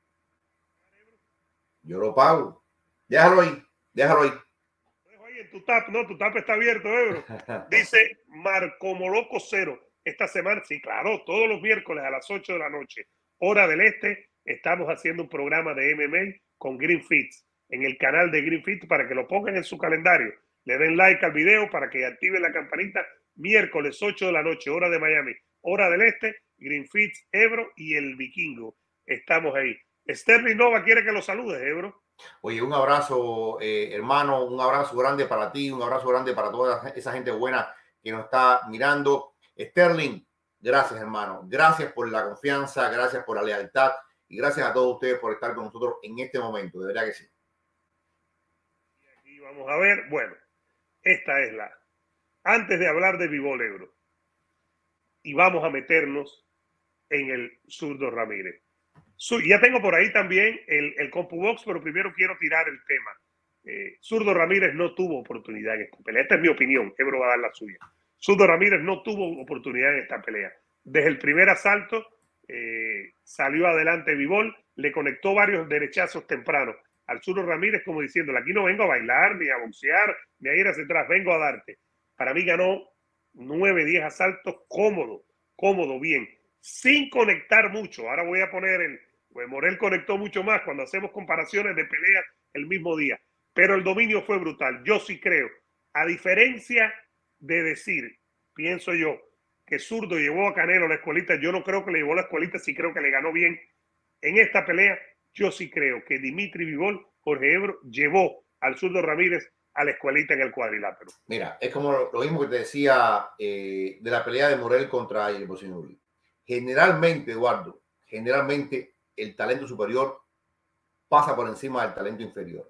yo lo pago. Déjalo ahí. Dejo ahí en tu tap, no, tu tap está abierto, Ebro. Dice Marco Moloco 0. Esta semana, sí, claro, todos los miércoles a las 8 de la noche, hora del este, estamos haciendo un programa de MMA con Green Fits en el canal de Green Fits para que lo pongan en su calendario. Le den like al video para que activen la campanita. Miércoles 8 de la noche, hora de Miami, hora del este, Green Fits, Ebro y el Vikingo. Estamos ahí. Sterling Nova quiere que lo saludes, Ebro. Oye, un abrazo, hermano, un abrazo grande para ti, un abrazo grande para toda esa gente buena que nos está mirando. Sterling, gracias, hermano. Gracias por la confianza, gracias por la lealtad y gracias a todos ustedes por estar con nosotros en este momento. De verdad que sí. Y aquí vamos a ver, bueno, esta es la... Antes de hablar de Bivol, Ebro, y vamos a meternos en el zurdo Ramírez. Ya tengo por ahí también el CompuBox, pero primero quiero tirar el tema. Zurdo Ramírez no tuvo oportunidad en esta pelea. Esta es mi opinión. Ebro va a dar la suya. Zurdo Ramírez no tuvo oportunidad en esta pelea. Desde el primer asalto salió adelante Bivol, le conectó varios derechazos tempranos al Zurdo Ramírez, como diciéndole, aquí no vengo a bailar, ni a boxear, ni a ir hacia atrás, vengo a darte. Para mí ganó 9, 10 asaltos cómodo, bien, sin conectar mucho. Ahora voy a poner Morel conectó mucho más cuando hacemos comparaciones de peleas el mismo día, pero el dominio fue brutal. Yo sí creo, a diferencia de decir, pienso yo, que Zurdo llevó a Canelo a la escuelita, yo no creo que le llevó a la escuelita, sí creo que le ganó bien. En esta pelea, yo sí creo que Dimitri Bivol, Jorge Ebro, llevó al Zurdo Ramírez a la escuelita en el cuadrilátero. Mira, es como lo mismo que te decía de la pelea de Morel contra el Bocinuli. Generalmente, Eduardo, el talento superior pasa por encima del talento inferior.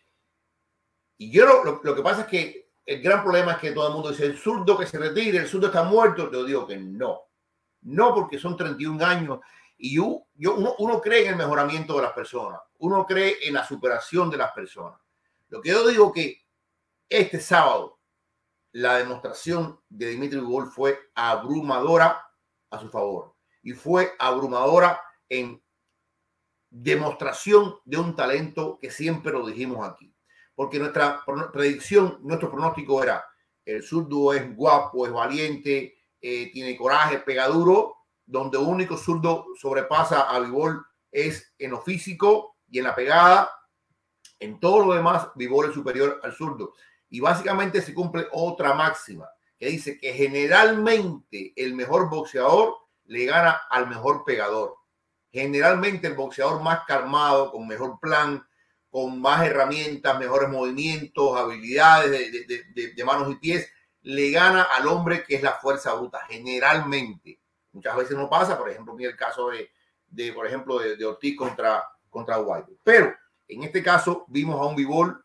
Y yo lo que pasa es que el gran problema es que todo el mundo dice, el zurdo que se retire, el zurdo está muerto. Yo digo que no. No, porque son 31 años y uno cree en el mejoramiento de las personas. Uno cree en la superación de las personas. Lo que yo digo que este sábado la demostración de Dimitri Bivol fue abrumadora a su favor. Y fue abrumadora en demostración de un talento que siempre lo dijimos aquí. Porque nuestra predicción, nuestro pronóstico era, el zurdo es guapo, es valiente, tiene coraje, pega duro. donde único zurdo sobrepasa a Bivol es en lo físico y en la pegada. En todo lo demás, Bivol es superior al zurdo. Y básicamente se cumple otra máxima que dice que generalmente el mejor boxeador le gana al mejor pegador. Generalmente el boxeador más calmado, con mejor plan, con más herramientas, mejores movimientos, habilidades de manos y pies, le gana al hombre que es la fuerza bruta. Generalmente. Muchas veces no pasa, por ejemplo, en el caso de Ortiz contra White. Pero en este caso vimos a un Bivol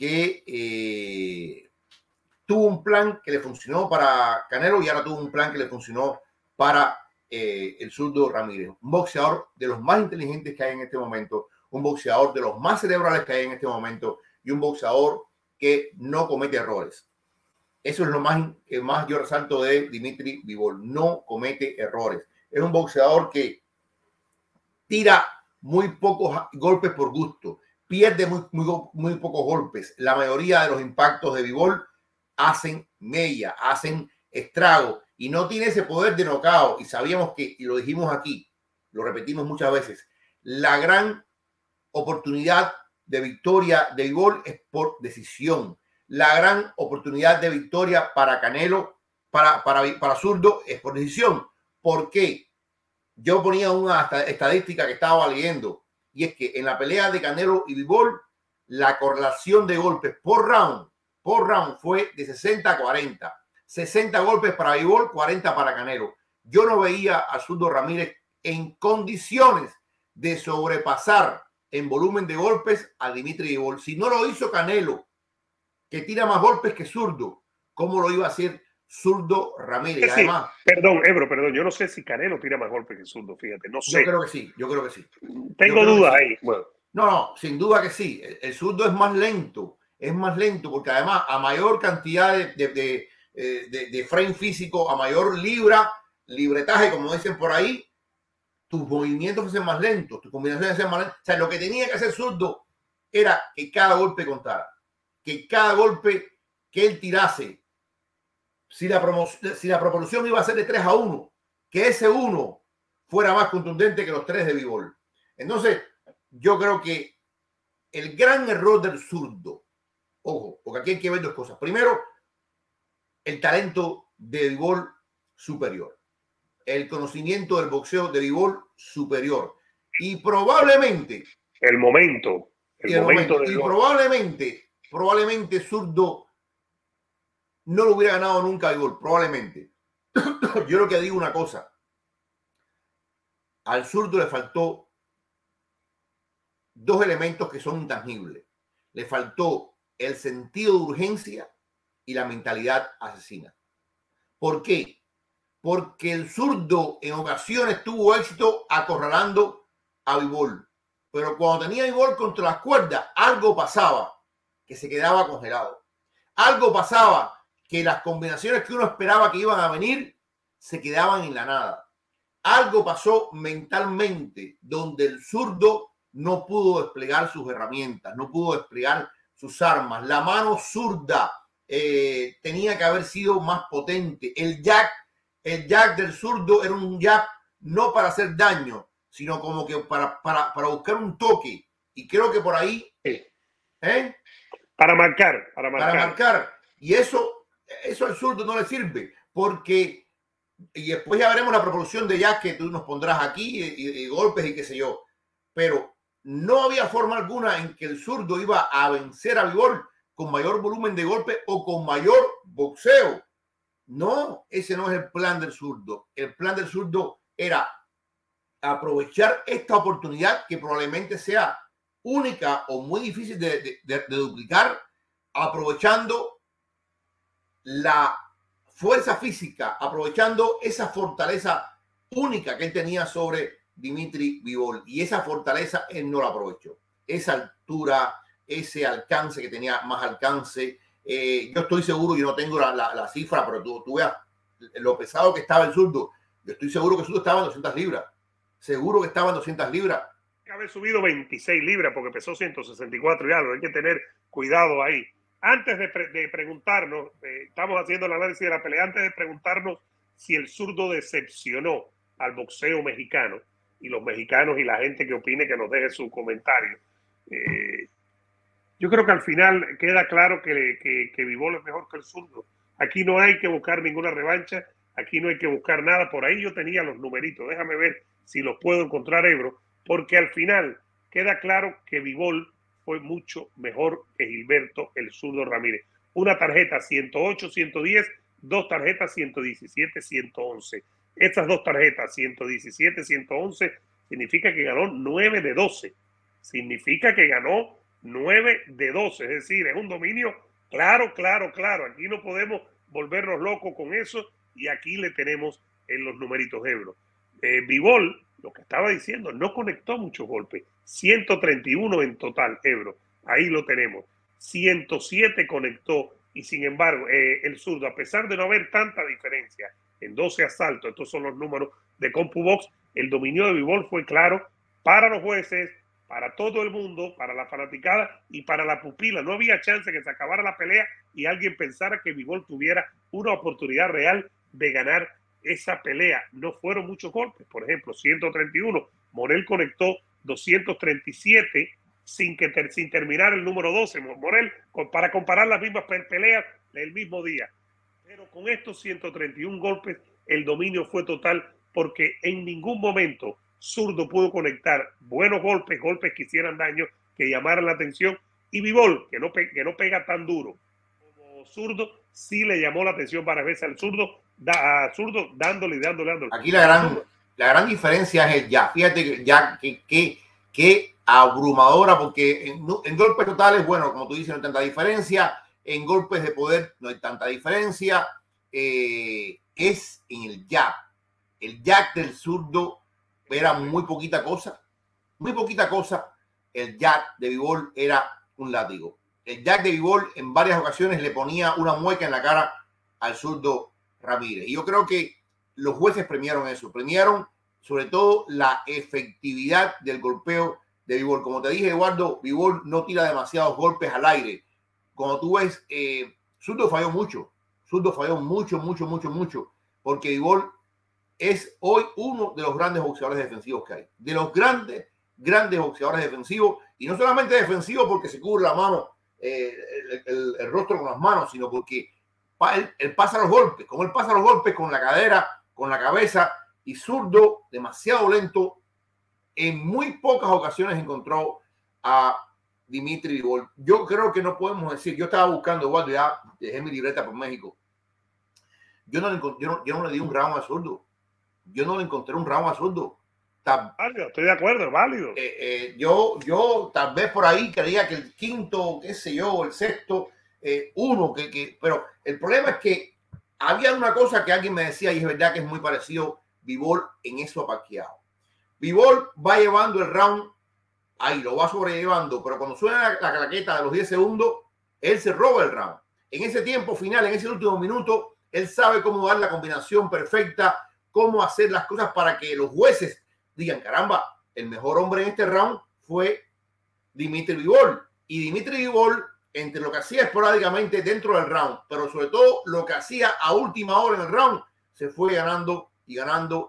que tuvo un plan que le funcionó para Canelo y ahora tuvo un plan que le funcionó para el zurdo Ramírez. Un boxeador de los más inteligentes que hay en este momento, un boxeador de los más cerebrales que hay en este momento y un boxeador que no comete errores. Eso es lo más yo resalto de Dimitri Bivol. No comete errores. Es un boxeador que tira muy pocos golpes por gusto. Pierde muy pocos golpes. La mayoría de los impactos de Bivol hacen mella, hacen estrago. Y no tiene ese poder de knockout. Y sabíamos que, y lo dijimos aquí, lo repetimos muchas veces, la gran oportunidad de victoria de Bivol es por decisión. La gran oportunidad de victoria para Canelo, para zurdo, es por decisión. ¿Por qué? Yo ponía una estadística que estaba leyendo, y es que en la pelea de Canelo y Bivol, la correlación de golpes por round fue de 60 a 40. 60 golpes para Bivol, 40 para Canelo. Yo no veía a zurdo Ramírez en condiciones de sobrepasar en volumen de golpes a Dimitri Bivol. Si no lo hizo Canelo, que tira más golpes que zurdo, ¿cómo lo iba a hacer zurdo Ramírez? Sí, además, perdón, yo no sé si Canelo tira más golpes que zurdo, fíjate, no sé. Yo creo que sí. Tengo dudas ahí. Bueno. No, sin duda que sí. El zurdo es más lento porque además a mayor cantidad de frame físico, a mayor libretaje, como dicen por ahí, tus movimientos hacen más lentos, tus combinaciones hacen más lentas. O sea, lo que tenía que hacer zurdo era que cada golpe contara, que cada golpe que él tirase, si la proporción iba a ser de 3-1, que ese 1 fuera más contundente que los 3 de Bivol. Entonces, yo creo que el gran error del zurdo, ojo, porque aquí hay que ver dos cosas. Primero, el talento de Bivol superior. El conocimiento del boxeo de Bivol superior. Y probablemente... El momento. Y probablemente zurdo no lo hubiera ganado nunca a Bivol. Probablemente. Yo lo que digo una cosa. Al zurdo le faltó dos elementos que son intangibles. Le faltó el sentido de urgencia y la mentalidad asesina. ¿Por qué? Porque el zurdo en ocasiones tuvo éxito acorralando a Bivol. Pero cuando tenía Bivol contra las cuerdas, algo pasaba que se quedaba congelado. Algo pasaba que las combinaciones que uno esperaba que iban a venir se quedaban en la nada. Algo pasó mentalmente donde el zurdo no pudo desplegar sus herramientas, no pudo desplegar sus armas. La mano zurda tenía que haber sido más potente. El jab del zurdo era un jab no para hacer daño, sino como que para buscar un toque. Y creo que por ahí... Para marcar. Y eso al zurdo no le sirve, porque... Y después ya veremos la proporción de jab que tú nos pondrás aquí y golpes y qué sé yo. Pero no había forma alguna en que el zurdo iba a vencer a Bivol con mayor volumen de golpe o con mayor boxeo. No, ese no es el plan del zurdo. El plan del zurdo era aprovechar esta oportunidad que probablemente sea única o muy difícil de duplicar, aprovechando la fuerza física, aprovechando esa fortaleza única que él tenía sobre Dimitri Bivol. Y esa fortaleza él no la aprovechó. Esa altura, ese alcance que tenía más alcance. Yo estoy seguro, yo no tengo la cifra, pero tú veas lo pesado que estaba el zurdo. Yo estoy seguro que el zurdo estaba en 200 libras. Seguro que estaba en 200 libras. Hay que haber subido 26 libras porque pesó 164 y algo. Hay que tener cuidado ahí. Antes de preguntarnos, estamos haciendo el análisis de la pelea, antes de preguntarnos si el zurdo decepcionó. al boxeo mexicano, y los mexicanos y la gente que opine que nos deje su comentario. Yo creo que al final queda claro que Bivol es mejor que el zurdo. Aquí no hay que buscar ninguna revancha, aquí no hay que buscar nada. Por ahí yo tenía los numeritos, déjame ver si los puedo encontrar, Ebro, porque al final queda claro que Bivol fue mucho mejor que Gilberto el zurdo Ramírez. Una tarjeta 108, 110, dos tarjetas 117, 111. Estas dos tarjetas 117, 111 significa que ganó 9 de 12. Significa que ganó 9 de 12, es decir, es un dominio claro, claro, claro. Aquí no podemos volvernos locos con eso y aquí le tenemos en los numeritos, Ebro. Bivol, lo que estaba diciendo, no conectó muchos golpes. 131 en total, Ebro. Ahí lo tenemos. 107 conectó y sin embargo, el zurdo, a pesar de no haber tanta diferencia en 12 asaltos, estos son los números de CompuBox, el dominio de Bivol fue claro para los jueces, para todo el mundo, para la fanaticada y para la pupila. No había chance que se acabara la pelea y alguien pensara que Bivol tuviera una oportunidad real de ganar esa pelea. No fueron muchos golpes. Por ejemplo, 131. Morel conectó 237 sin terminar el número 12. Morel, para comparar las mismas peleas el mismo día. Pero con estos 131 golpes, el dominio fue total porque en ningún momento zurdo pudo conectar buenos golpes, golpes que hicieran daño, que llamaran la atención. Y Bivol, que no pega tan duro como zurdo, sí le llamó la atención varias veces al zurdo, dándole. Aquí la gran diferencia es el jab. Fíjate que ya que abrumadora, porque en golpes totales, bueno, como tú dices, no hay tanta diferencia. En golpes de poder no hay tanta diferencia. Es en el jab. El jab del zurdo era muy poquita cosa. El jab de Bivol era un látigo. El jab de Bivol en varias ocasiones le ponía una mueca en la cara al zurdo Ramírez. Y yo creo que los jueces premiaron eso. Premiaron sobre todo la efectividad del golpeo de Bivol. Como te dije, Eduardo, Bivol no tira demasiados golpes al aire. Cuando tú ves, zurdo falló mucho. Porque Bivol es hoy uno de los grandes boxeadores defensivos que hay. De los grandes boxeadores defensivos. Y no solamente defensivos porque se cubre la mano, el rostro con las manos, sino porque él pasa los golpes. Como él pasa los golpes con la cadera, con la cabeza. Y zurdo, demasiado lento. En muy pocas ocasiones encontró a Dimitri Bivol. Yo creo que no podemos decir. Yo estaba buscando, Eduardo, ya dejé mi libreta por México. Yo no le di un round a zurdo. Yo no le encontré un round a zurdo. Válido, estoy de acuerdo, es válido. Yo tal vez por ahí creía que el quinto, qué sé yo, el sexto, pero el problema es que había una cosa que alguien me decía y es verdad que es muy parecido Bivol en eso a Pacquiao. Bivol va llevando el round, ahí lo va sobrellevando, pero cuando suena la claqueta de los 10 segundos, él se roba el round. En ese tiempo final, en ese último minuto, él sabe cómo dar la combinación perfecta, cómo hacer las cosas para que los jueces digan, caramba, el mejor hombre en este round fue Dimitri Bivol. Y Dimitri Bivol, entre lo que hacía esporádicamente dentro del round, pero sobre todo lo que hacía a última hora en el round, se fue ganando y ganando.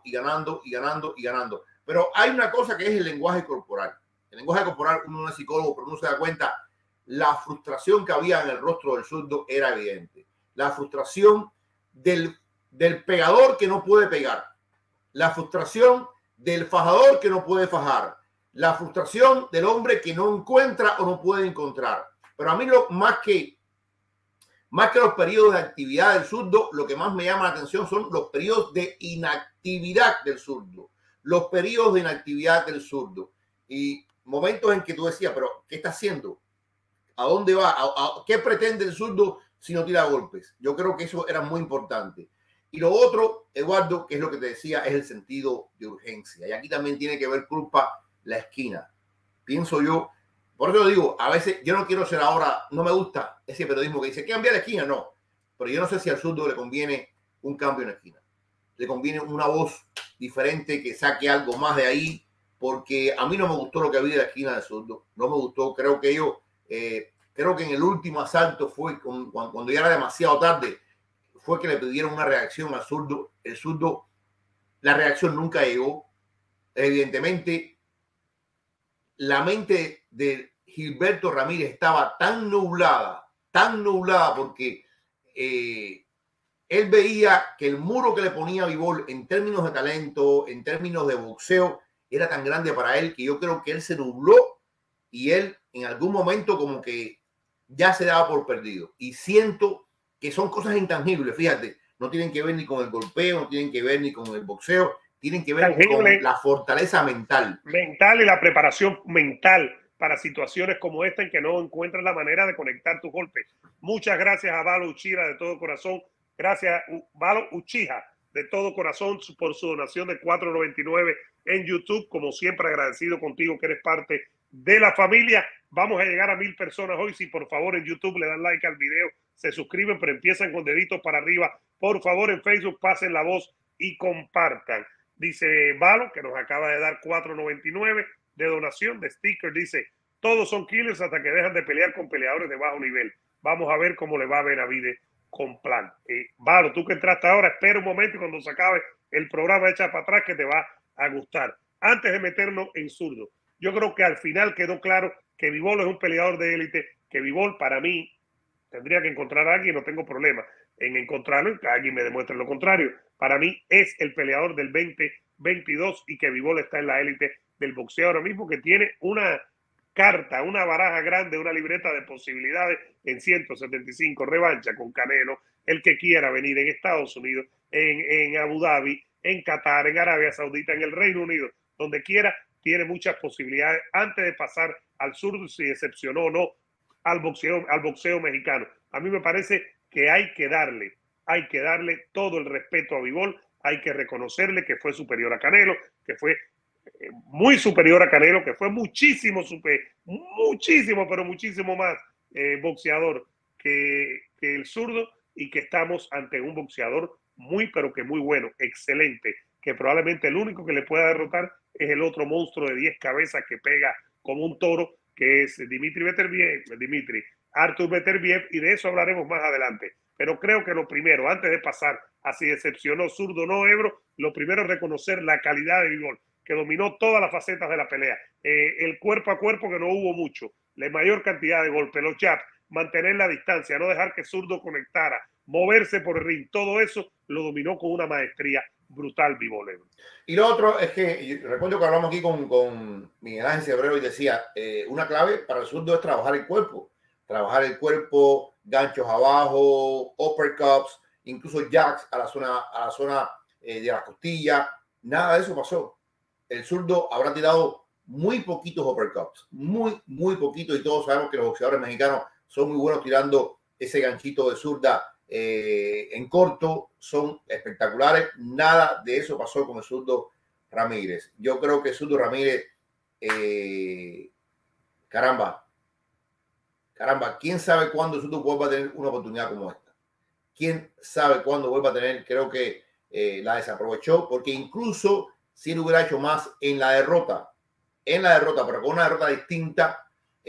Pero hay una cosa que es el lenguaje corporal. El lenguaje corporal, uno no es psicólogo, pero uno se da cuenta, la frustración que había en el rostro del zurdo era evidente. La frustración del pegador que no puede pegar. La frustración del fajador que no puede fajar. La frustración del hombre que no encuentra o no puede encontrar. Pero a mí más que los periodos de actividad del zurdo, lo que más me llama la atención son los periodos de inactividad del zurdo. Los periodos de inactividad del zurdo. Y momentos en que tú decías, pero ¿qué está haciendo? ¿A dónde va? ¿Qué pretende el zurdo si no tira golpes? Yo creo que eso era muy importante. Y lo otro, Eduardo, que es lo que te decía, es el sentido de urgencia. Y aquí también tiene que ver culpa la esquina. Pienso yo, por eso digo, a veces yo no quiero ser ahora, no me gusta ese periodismo que dice, ¿qué cambiar la esquina? No. Pero yo no sé si al zurdo le conviene un cambio en la esquina. Le conviene una voz diferente que saque algo más de ahí, porque a mí no me gustó lo que vi de la esquina del zurdo. No me gustó. Creo que en el último asalto fue cuando ya era demasiado tarde, fue que le pidieron una reacción al zurdo. El zurdo La reacción nunca llegó. Evidentemente, la mente de Gilberto Ramírez estaba tan nublada porque él veía que el muro que le ponía a Bivol en términos de talento, en términos de boxeo, era tan grande para él que yo creo que él se nubló y él en algún momento como que ya se daba por perdido. Y siento que son cosas intangibles, fíjate, no tienen que ver ni con el golpeo, no tienen que ver ni con el boxeo, tienen que ver tangible, con la fortaleza mental. Mental y la preparación mental para situaciones como esta en que no encuentras la manera de conectar tus golpes. Muchas gracias a Valo Uchira de todo corazón. Gracias Valo Uchija de todo corazón por su donación de $4.99 en YouTube. Como siempre, agradecido contigo que eres parte de la familia. Vamos a llegar a 1,000 personas hoy. Si por favor en YouTube le dan like al video, se suscriben, pero empiezan con deditos para arriba. Por favor en Facebook pasen la voz y compartan. Dice Valo, que nos acaba de dar $4.99 de donación de sticker. Dice, todos son killers hasta que dejan de pelear con peleadores de bajo nivel. Vamos a ver cómo le va a Benavidez con plan. Valo, tú que entraste ahora, espera un momento y cuando se acabe el programa echa para atrás que te va a gustar. Antes de meternos en zurdo, yo creo que al final quedó claro que Bivol es un peleador de élite, que Bivol para mí tendría que encontrar a alguien, no tengo problema en encontrarlo y que alguien me demuestre lo contrario. Para mí es el peleador del 2022 y que Bivol está en la élite del boxeo ahora mismo, que tiene una carta, una baraja grande, una libreta de posibilidades en 175, revancha con Canelo, el que quiera venir en Estados Unidos, en Abu Dhabi, en Qatar, en Arabia Saudita, en el Reino Unido, donde quiera, tiene muchas posibilidades antes de pasar al sur, si decepcionó o no al boxeo mexicano. A mí me parece que hay que darle todo el respeto a Bivol, hay que reconocerle que fue superior a Canelo, que fue muy superior a Canelo, que fue muchísimo más boxeador que el zurdo, y que estamos ante un boxeador muy, pero que muy bueno, excelente, que probablemente el único que le pueda derrotar es el otro monstruo de 10 cabezas que pega como un toro, que es Artur Beterbiev, y de eso hablaremos más adelante. Pero creo que lo primero, antes de pasar a si decepcionó zurdo o no Ebro, lo primero es reconocer la calidad de Bivol, que dominó todas las facetas de la pelea. El cuerpo a cuerpo, que no hubo mucho, la mayor cantidad de golpes, los jabs, mantener la distancia, no dejar que zurdo conectara, moverse por el ring, todo eso lo dominó con una maestría brutal Bivol. Y lo otro es que, recuerdo que hablamos aquí con Miguel Ángel Cebrero y decía, una clave para el zurdo es trabajar el cuerpo, ganchos abajo, uppercuts, incluso jabs a la zona de la costilla. Nada de eso pasó. El zurdo habrá tirado muy poquitos uppercuts, muy poquitos, y todos sabemos que los boxeadores mexicanos son muy buenos tirando ese ganchito de zurda en corto, son espectaculares. Nada de eso pasó con el zurdo Ramírez. Yo creo que el zurdo Ramírez, caramba, ¿quién sabe cuándo el zurdo vuelva a tener una oportunidad como esta? ¿Quién sabe cuándo vuelva a tener? Creo que la desaprovechó, porque incluso si lo hubiera hecho más en la derrota, pero con una derrota distinta,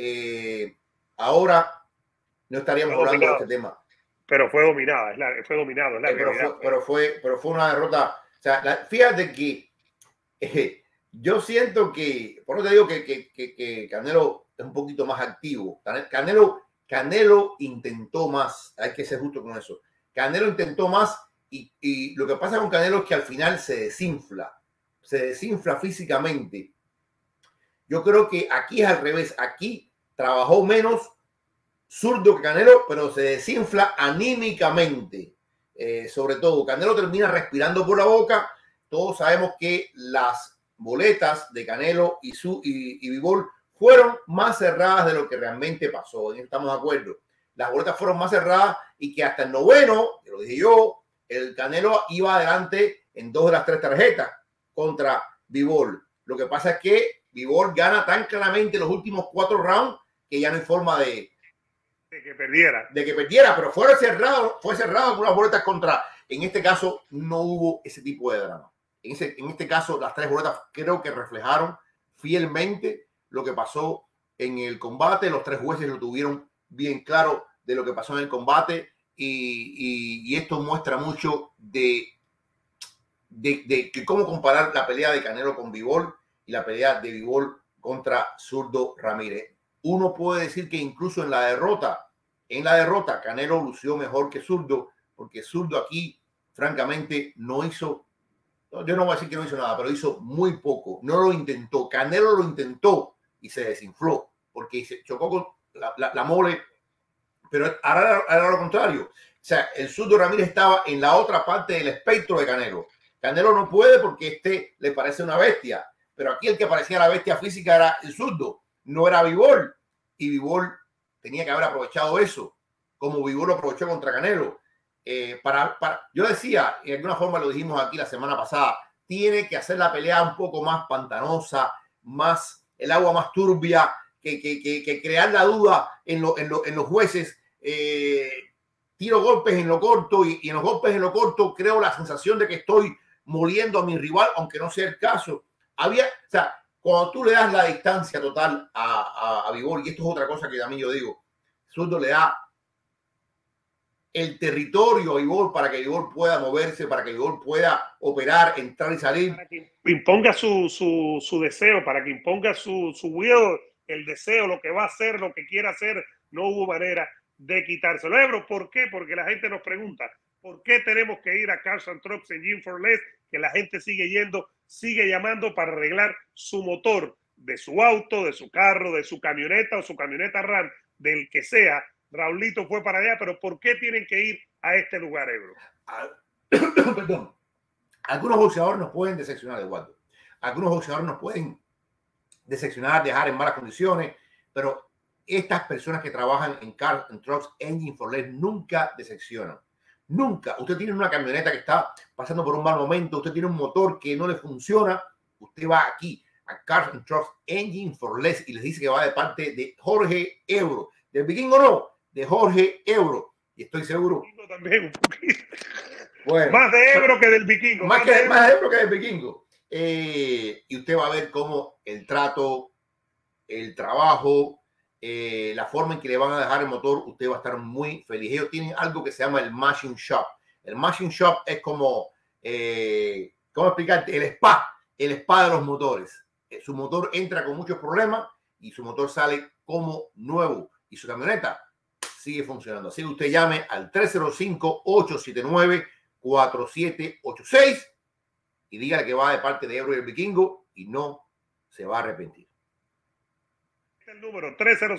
ahora no estaríamos hablando de este tema. Pero fue dominada, fue dominado. Pero fue una derrota. O sea, fíjate que yo siento que, por eso te digo que Canelo es un poquito más activo. Canelo intentó más, hay que ser justo con eso. Canelo intentó más, y lo que pasa con Canelo es que al final se desinfla físicamente. Yo creo que aquí es al revés. Aquí trabajó menos zurdo que Canelo, pero se desinfla anímicamente. Sobre todo, Canelo termina respirando por la boca. Todos sabemos que las boletas de Canelo y Bivol fueron más cerradas de lo que realmente pasó. En eso estamos de acuerdo. Las boletas fueron más cerradas, y que hasta el noveno, lo dije yo, el Canelo iba adelante en 2 de las 3 tarjetas contra Bivol. Lo que pasa es que Bivol gana tan claramente los últimos 4 rounds que ya no hay forma de que perdiera, pero fue cerrado con unas boletas contra. En este caso no hubo ese tipo de drama. En este caso las 3 boletas creo que reflejaron fielmente lo que pasó en el combate. Los 3 jueces lo tuvieron bien claro de lo que pasó en el combate, y esto muestra mucho de de cómo comparar la pelea de Canelo con Bivol y la pelea de Bivol contra Zurdo Ramírez. Uno puede decir que incluso en la derrota, Canelo lució mejor que Zurdo, porque Zurdo aquí, francamente, no hizo, yo no voy a decir que no hizo nada, pero hizo muy poco. No lo intentó. Canelo lo intentó y se desinfló, porque se chocó con la mole, pero ahora era lo contrario. O sea, el Zurdo Ramírez estaba en la otra parte del espectro de Canelo. Canelo no puede porque le parece una bestia, pero aquí el que parecía la bestia física era el Zurdo, no era Bivol, y Bivol tenía que haber aprovechado eso, como Bivol lo aprovechó contra Canelo. Yo decía, y de alguna forma lo dijimos aquí la semana pasada, tiene que hacer la pelea un poco más pantanosa, el agua más turbia, que crear la duda en los jueces. Tiro golpes en lo corto y en los golpes en lo corto creo la sensación de que estoy moliendo a mi rival, aunque no sea el caso. O sea, cuando tú le das la distancia total a Bivol, y esto es otra cosa que también yo digo, Zurdo le da el territorio a Bivol para que Bivol pueda moverse, para que Bivol pueda operar, entrar y salir. Para que imponga su deseo, para que imponga su will, el deseo, lo que va a hacer, lo que quiera hacer, no hubo manera de quitárselo. Ebro, ¿por qué? Porque la gente nos pregunta, ¿por qué tenemos que ir a Carson Trucks en Gym for Less? Que la gente sigue yendo, sigue llamando para arreglar su motor de su auto, de su carro, de su camioneta o su camioneta RAM, del que sea. Raulito fue para allá, pero ¿por qué tienen que ir a este lugar, Ebro? Perdón. Algunos boxeadores nos pueden decepcionar, Eduardo. Algunos boxeadores nos pueden decepcionar, dejar en malas condiciones, pero estas personas que trabajan en Cars and Trucks Engine for Less nunca decepcionan. Nunca. Usted tiene una camioneta que está pasando por un mal momento, usted tiene un motor que no le funciona, usted va aquí a Cars and Trucks Engine for Less y les dice que va de parte de Jorge Ebro. ¿Del vikingo no? De Jorge Ebro. Y estoy seguro. También un poquito. Bueno, más de Ebro que del vikingo. Más de Ebro que del vikingo. Y usted va a ver cómo el trato, el trabajo, la forma en que le van a dejar el motor, usted va a estar muy feliz. Ellos tienen algo que se llama el Machine Shop. El Machine Shop es como, ¿cómo explicarte? El spa de los motores. Su motor entra con muchos problemas y su motor sale como nuevo. Y su camioneta sigue funcionando. Así que usted llame al 305-879-4786 y dígale que va de parte de Ebro y el Vikingo y no se va a arrepentir. El número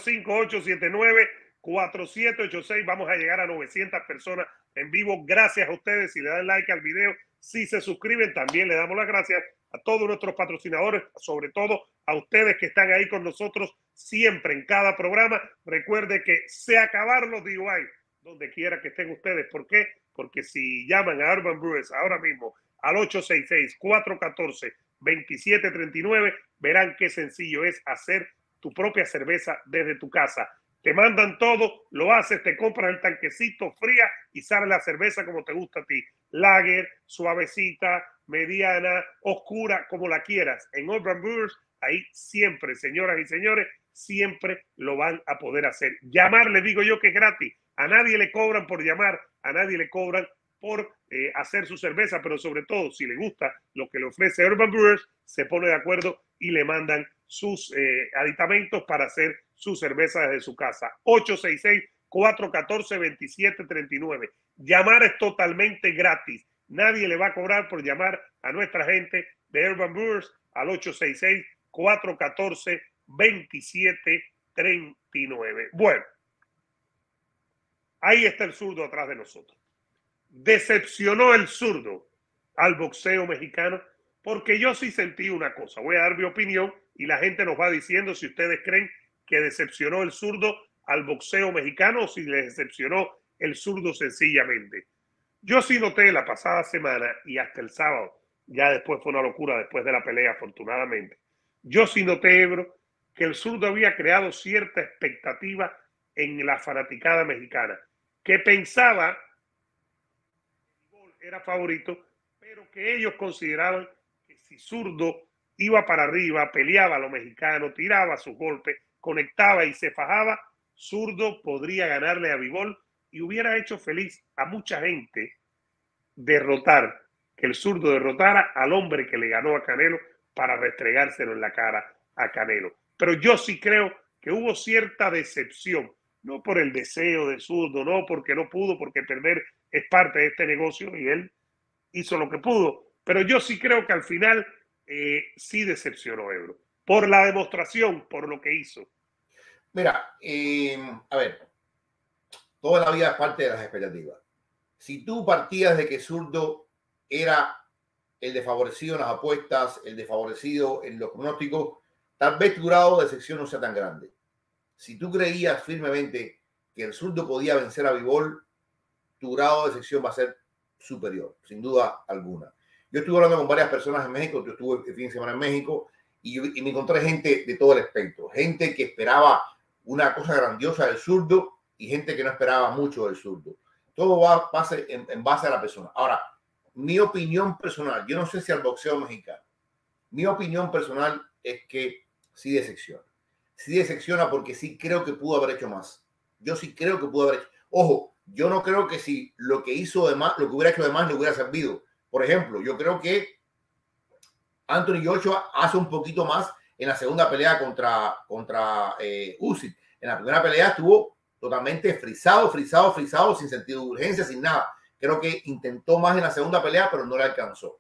305-879-4786. Vamos a llegar a 900 personas en vivo. Gracias a ustedes. Si le dan like al video, si se suscriben, también le damos las gracias a todos nuestros patrocinadores, sobre todo a ustedes que están ahí con nosotros siempre en cada programa. Recuerde que se acabaron los DUI donde quiera que estén ustedes. ¿Por qué? Porque si llaman a Urban Brewers ahora mismo al 866-414-2739, verán qué sencillo es hacer tu propia cerveza desde tu casa. Te mandan todo, lo haces, te compras el tanquecito fría y sale la cerveza como te gusta a ti. Lager, suavecita, mediana, oscura, como la quieras. En Urban Brewers, ahí siempre, señoras y señores, siempre lo van a poder hacer. Llamar, les digo yo que es gratis. A nadie le cobran por llamar, a nadie le cobran por hacer su cerveza, pero sobre todo, si le gusta lo que le ofrece Urban Brewers, se pone de acuerdo y le mandan sus aditamentos para hacer su cerveza desde su casa. 866-414-2739. Llamar es totalmente gratis. Nadie le va a cobrar por llamar a nuestra gente de Urban Brewers al 866-414-2739. Bueno, ahí está el zurdo atrás de nosotros. Decepcionó el zurdo al boxeo mexicano, porque yo sí sentí una cosa. Voy a dar mi opinión y la gente nos va diciendo si ustedes creen que decepcionó el zurdo al boxeo mexicano o si les decepcionó el zurdo sencillamente. Yo sí noté la pasada semana y hasta el sábado, ya después fue una locura después de la pelea, afortunadamente. Yo sí noté, Ebro, que el zurdo había creado cierta expectativa en la fanaticada mexicana, que pensaba que era favorito, pero que ellos consideraban que si zurdo iba para arriba, peleaba a lo mexicano, tiraba sus golpes, conectaba y se fajaba, zurdo podría ganarle a Bivol y hubiera hecho feliz a mucha gente derrotar que el zurdo derrotara al hombre que le ganó a Canelo para restregárselo en la cara a Canelo. Pero yo sí creo que hubo cierta decepción, no por el deseo del zurdo, no porque no pudo, porque perder es parte de este negocio y él hizo lo que pudo. Pero yo sí creo que al final sí decepcionó Ebro, por la demostración, por lo que hizo. Mira, a ver, toda la vida es parte de las expectativas. Si tú partías de que zurdo era el desfavorecido en las apuestas, el desfavorecido en los pronósticos, tal vez tu grado de decepción no sea tan grande. Si tú creías firmemente que el zurdo podía vencer a Bivol, tu grado de decepción va a ser superior, sin duda alguna. Yo estuve hablando con varias personas en México, yo estuve el fin de semana en México y me encontré gente de todo el espectro, gente que esperaba una cosa grandiosa del zurdo y gente que no esperaba mucho del zurdo. Todo va en base a la persona. Ahora, mi opinión personal, yo no sé si al boxeo mexicano, mi opinión personal es que sí decepciona. Sí decepciona porque sí creo que pudo haber hecho más. Yo sí creo que pudo haber hecho. Ojo, yo no creo que si lo que hizo de más, lo que hubiera hecho de más le hubiera servido. Por ejemplo, yo creo que Anthony Joshua hace un poquito más en la segunda pelea contra Usyk. En la primera pelea estuvo totalmente frisado, sin sentido de urgencia, sin nada. Creo que intentó más en la segunda pelea, pero no le alcanzó.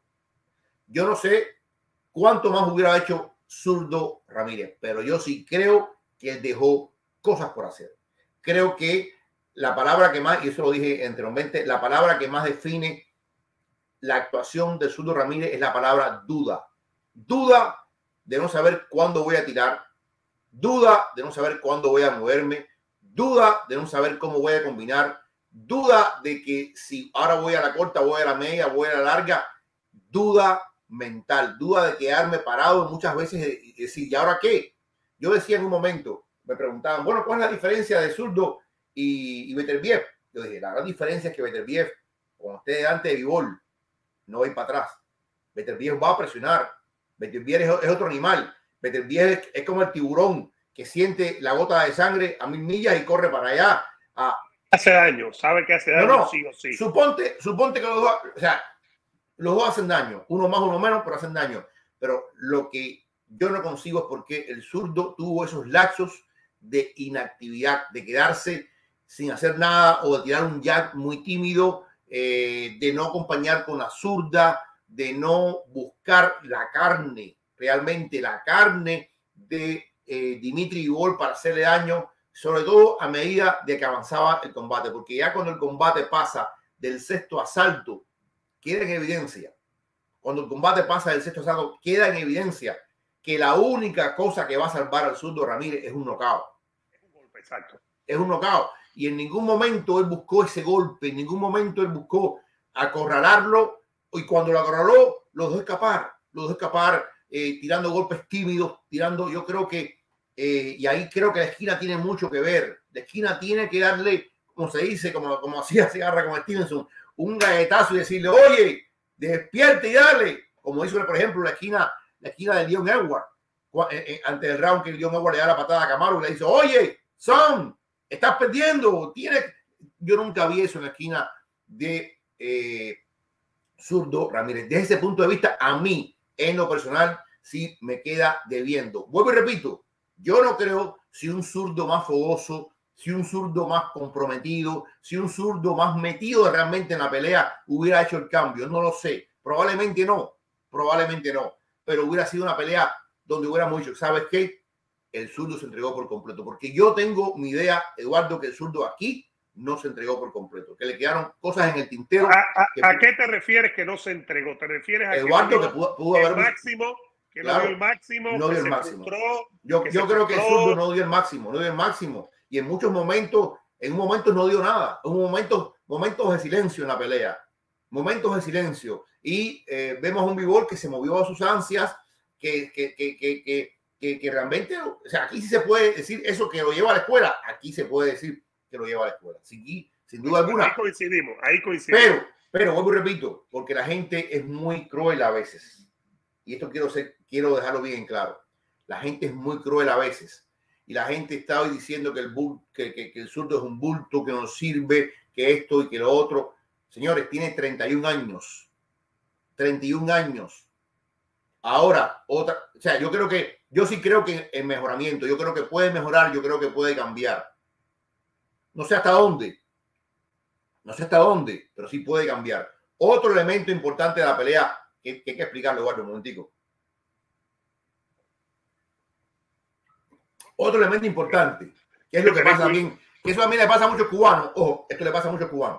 Yo no sé cuánto más hubiera hecho zurdo Ramírez, pero yo sí creo que él dejó cosas por hacer. Creo que la palabra que más, y eso lo dije anteriormente, la palabra que más define la actuación de zurdo Ramírez es la palabra duda. Duda de no saber cuándo voy a tirar, duda de no saber cuándo voy a moverme, duda de no saber cómo voy a combinar, duda de que si ahora voy a la corta, voy a la media, voy a la larga, duda mental, duda de quedarme parado muchas veces y decir, ¿y ahora qué? Yo decía en un momento, me preguntaban, bueno, ¿cuál es la diferencia de zurdo y Beterbiev? Yo dije, la gran diferencia es que Beterbiev, cuando esté delante de Bivol, no va a ir para atrás. Beterbiev va a presionar. Beterbiev es otro animal. Beterbiev es como el tiburón que siente la gota de sangre a 1000 millas y corre para allá. Hace daño, sabe que hace daño, no, sí o sí. Suponte que los dos, o sea, los dos hacen daño, uno más, uno menos, pero hacen daño. Pero lo que yo no consigo es por qué el zurdo tuvo esos lapsos de inactividad, de quedarse sin hacer nada o de tirar un jab muy tímido, de no acompañar con la zurda, de no buscar la carne, realmente la carne de Dimitri Bivol para hacerle daño, sobre todo a medida de que avanzaba el combate, porque ya cuando el combate pasa del sexto asalto, queda en evidencia, cuando el combate pasa del sexto asalto, queda en evidencia que la única cosa que va a salvar al zurdo Ramírez es un knockout. Es un golpe, exacto. Es un knockout. Y en ningún momento él buscó ese golpe, en ningún momento él buscó acorralarlo, y cuando lo acorraló, lo dejó escapar, tirando golpes tímidos, yo creo que, y ahí creo que la esquina tiene mucho que ver. La esquina tiene que darle, como se dice, como hacía Segarra con Stevenson, un galletazo y decirle, oye, despierte y dale, como hizo, por ejemplo, la esquina de Leon Edwards, ante el round que Leon Edwards le da la patada a Kamaru y le dice, oye, son, estás perdiendo, yo nunca vi eso en la esquina de zurdo Ramírez. Desde ese punto de vista, a mí, en lo personal, sí me queda debiendo. Vuelvo y repito, yo no creo si un zurdo más fogoso, si un zurdo más comprometido, si un zurdo más metido realmente en la pelea hubiera hecho el cambio. No lo sé. Probablemente no, pero hubiera sido una pelea donde hubiéramos dicho, ¿sabes qué? El zurdo se entregó por completo, porque yo tengo mi idea, Eduardo, que el zurdo aquí no se entregó por completo, que le quedaron cosas en el tintero. ¿A qué te refieres que no se entregó? ¿Te refieres a Eduardo, que pudo haber el máximo, que claro, no dio el máximo? No dio el máximo. Yo creo que el zurdo no dio el máximo, y en muchos momentos, no dio nada. Hubo momentos de silencio en la pelea, momentos de silencio, y vemos a un Bivol que se movió a sus ansias, que realmente, o sea, aquí sí se puede decir eso, que lo lleva a la escuela. Aquí se puede decir que lo lleva a la escuela, sin duda alguna. Ahí coincidimos. Pero vuelvo y repito, porque la gente es muy cruel a veces, y esto quiero dejarlo bien claro. La gente es muy cruel a veces, y la gente está hoy diciendo que el zurdo es un bulto, que no sirve, que esto y que lo otro. Señores, tiene 31 años. 31 años. Ahora, otra, o sea, yo sí creo que en mejoramiento, yo creo que puede mejorar, yo creo que puede cambiar. No sé hasta dónde, pero sí puede cambiar. Otro elemento importante de la pelea que hay que explicarlo, Eduardo, un momentico. Otro elemento importante, que es lo que pasa también, que eso también le pasa a muchos cubanos. Ojo, esto le pasa a muchos cubanos.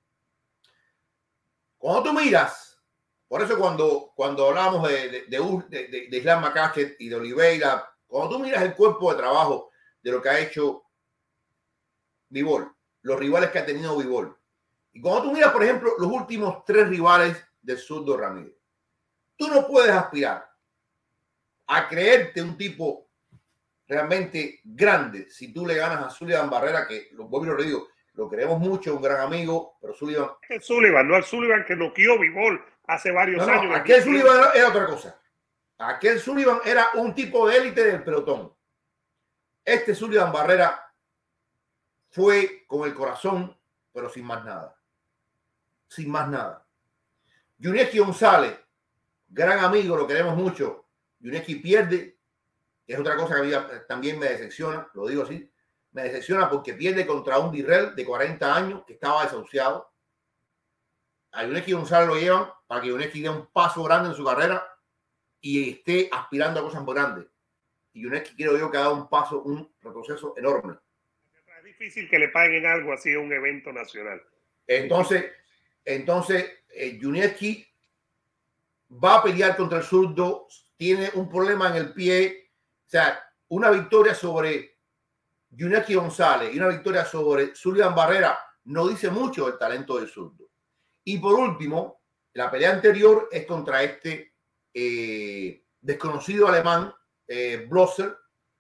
Cuando tú miras, por eso cuando hablamos de Islam Makhachev y de Oliveira, cuando tú miras el cuerpo de trabajo de lo que ha hecho Bivol, los rivales que ha tenido Bivol, y cuando tú miras, por ejemplo, los últimos 3 rivales del Zurdo Ramírez, tú no puedes aspirar a creerte un tipo realmente grande si tú le ganas a Sullivan Barrera, que lo vuelvo y lo digo, lo queremos mucho, un gran amigo, pero Sullivan... El Sullivan, no el Sullivan que noqueó Bivol hace varios años. No, aquel Sullivan era otra cosa. Aquel Sullivan era un tipo de élite del pelotón. Este Sullivan Barrera fue con el corazón, pero sin más nada. Sin más nada. Yunieski González, gran amigo, lo queremos mucho. Yunieski pierde, que es otra cosa que a mí también me decepciona, lo digo así. Me decepciona porque pierde contra un Dirrell de 40 años que estaba desahuciado. A Yunieski González lo llevan para que Yunieski dé un paso grande en su carrera y esté aspirando a cosas muy grandes. Y Yunieski, creo yo, que ha dado un paso, un retroceso enorme. Es difícil que le paguen algo así a un evento nacional. Entonces Yunieski va a pelear contra el zurdo, tiene un problema en el pie. O sea, una victoria sobre Yunieski González y una victoria sobre Sullivan Barrera no dice mucho del talento del zurdo. Y por último, la pelea anterior es contra este desconocido alemán, Blosser.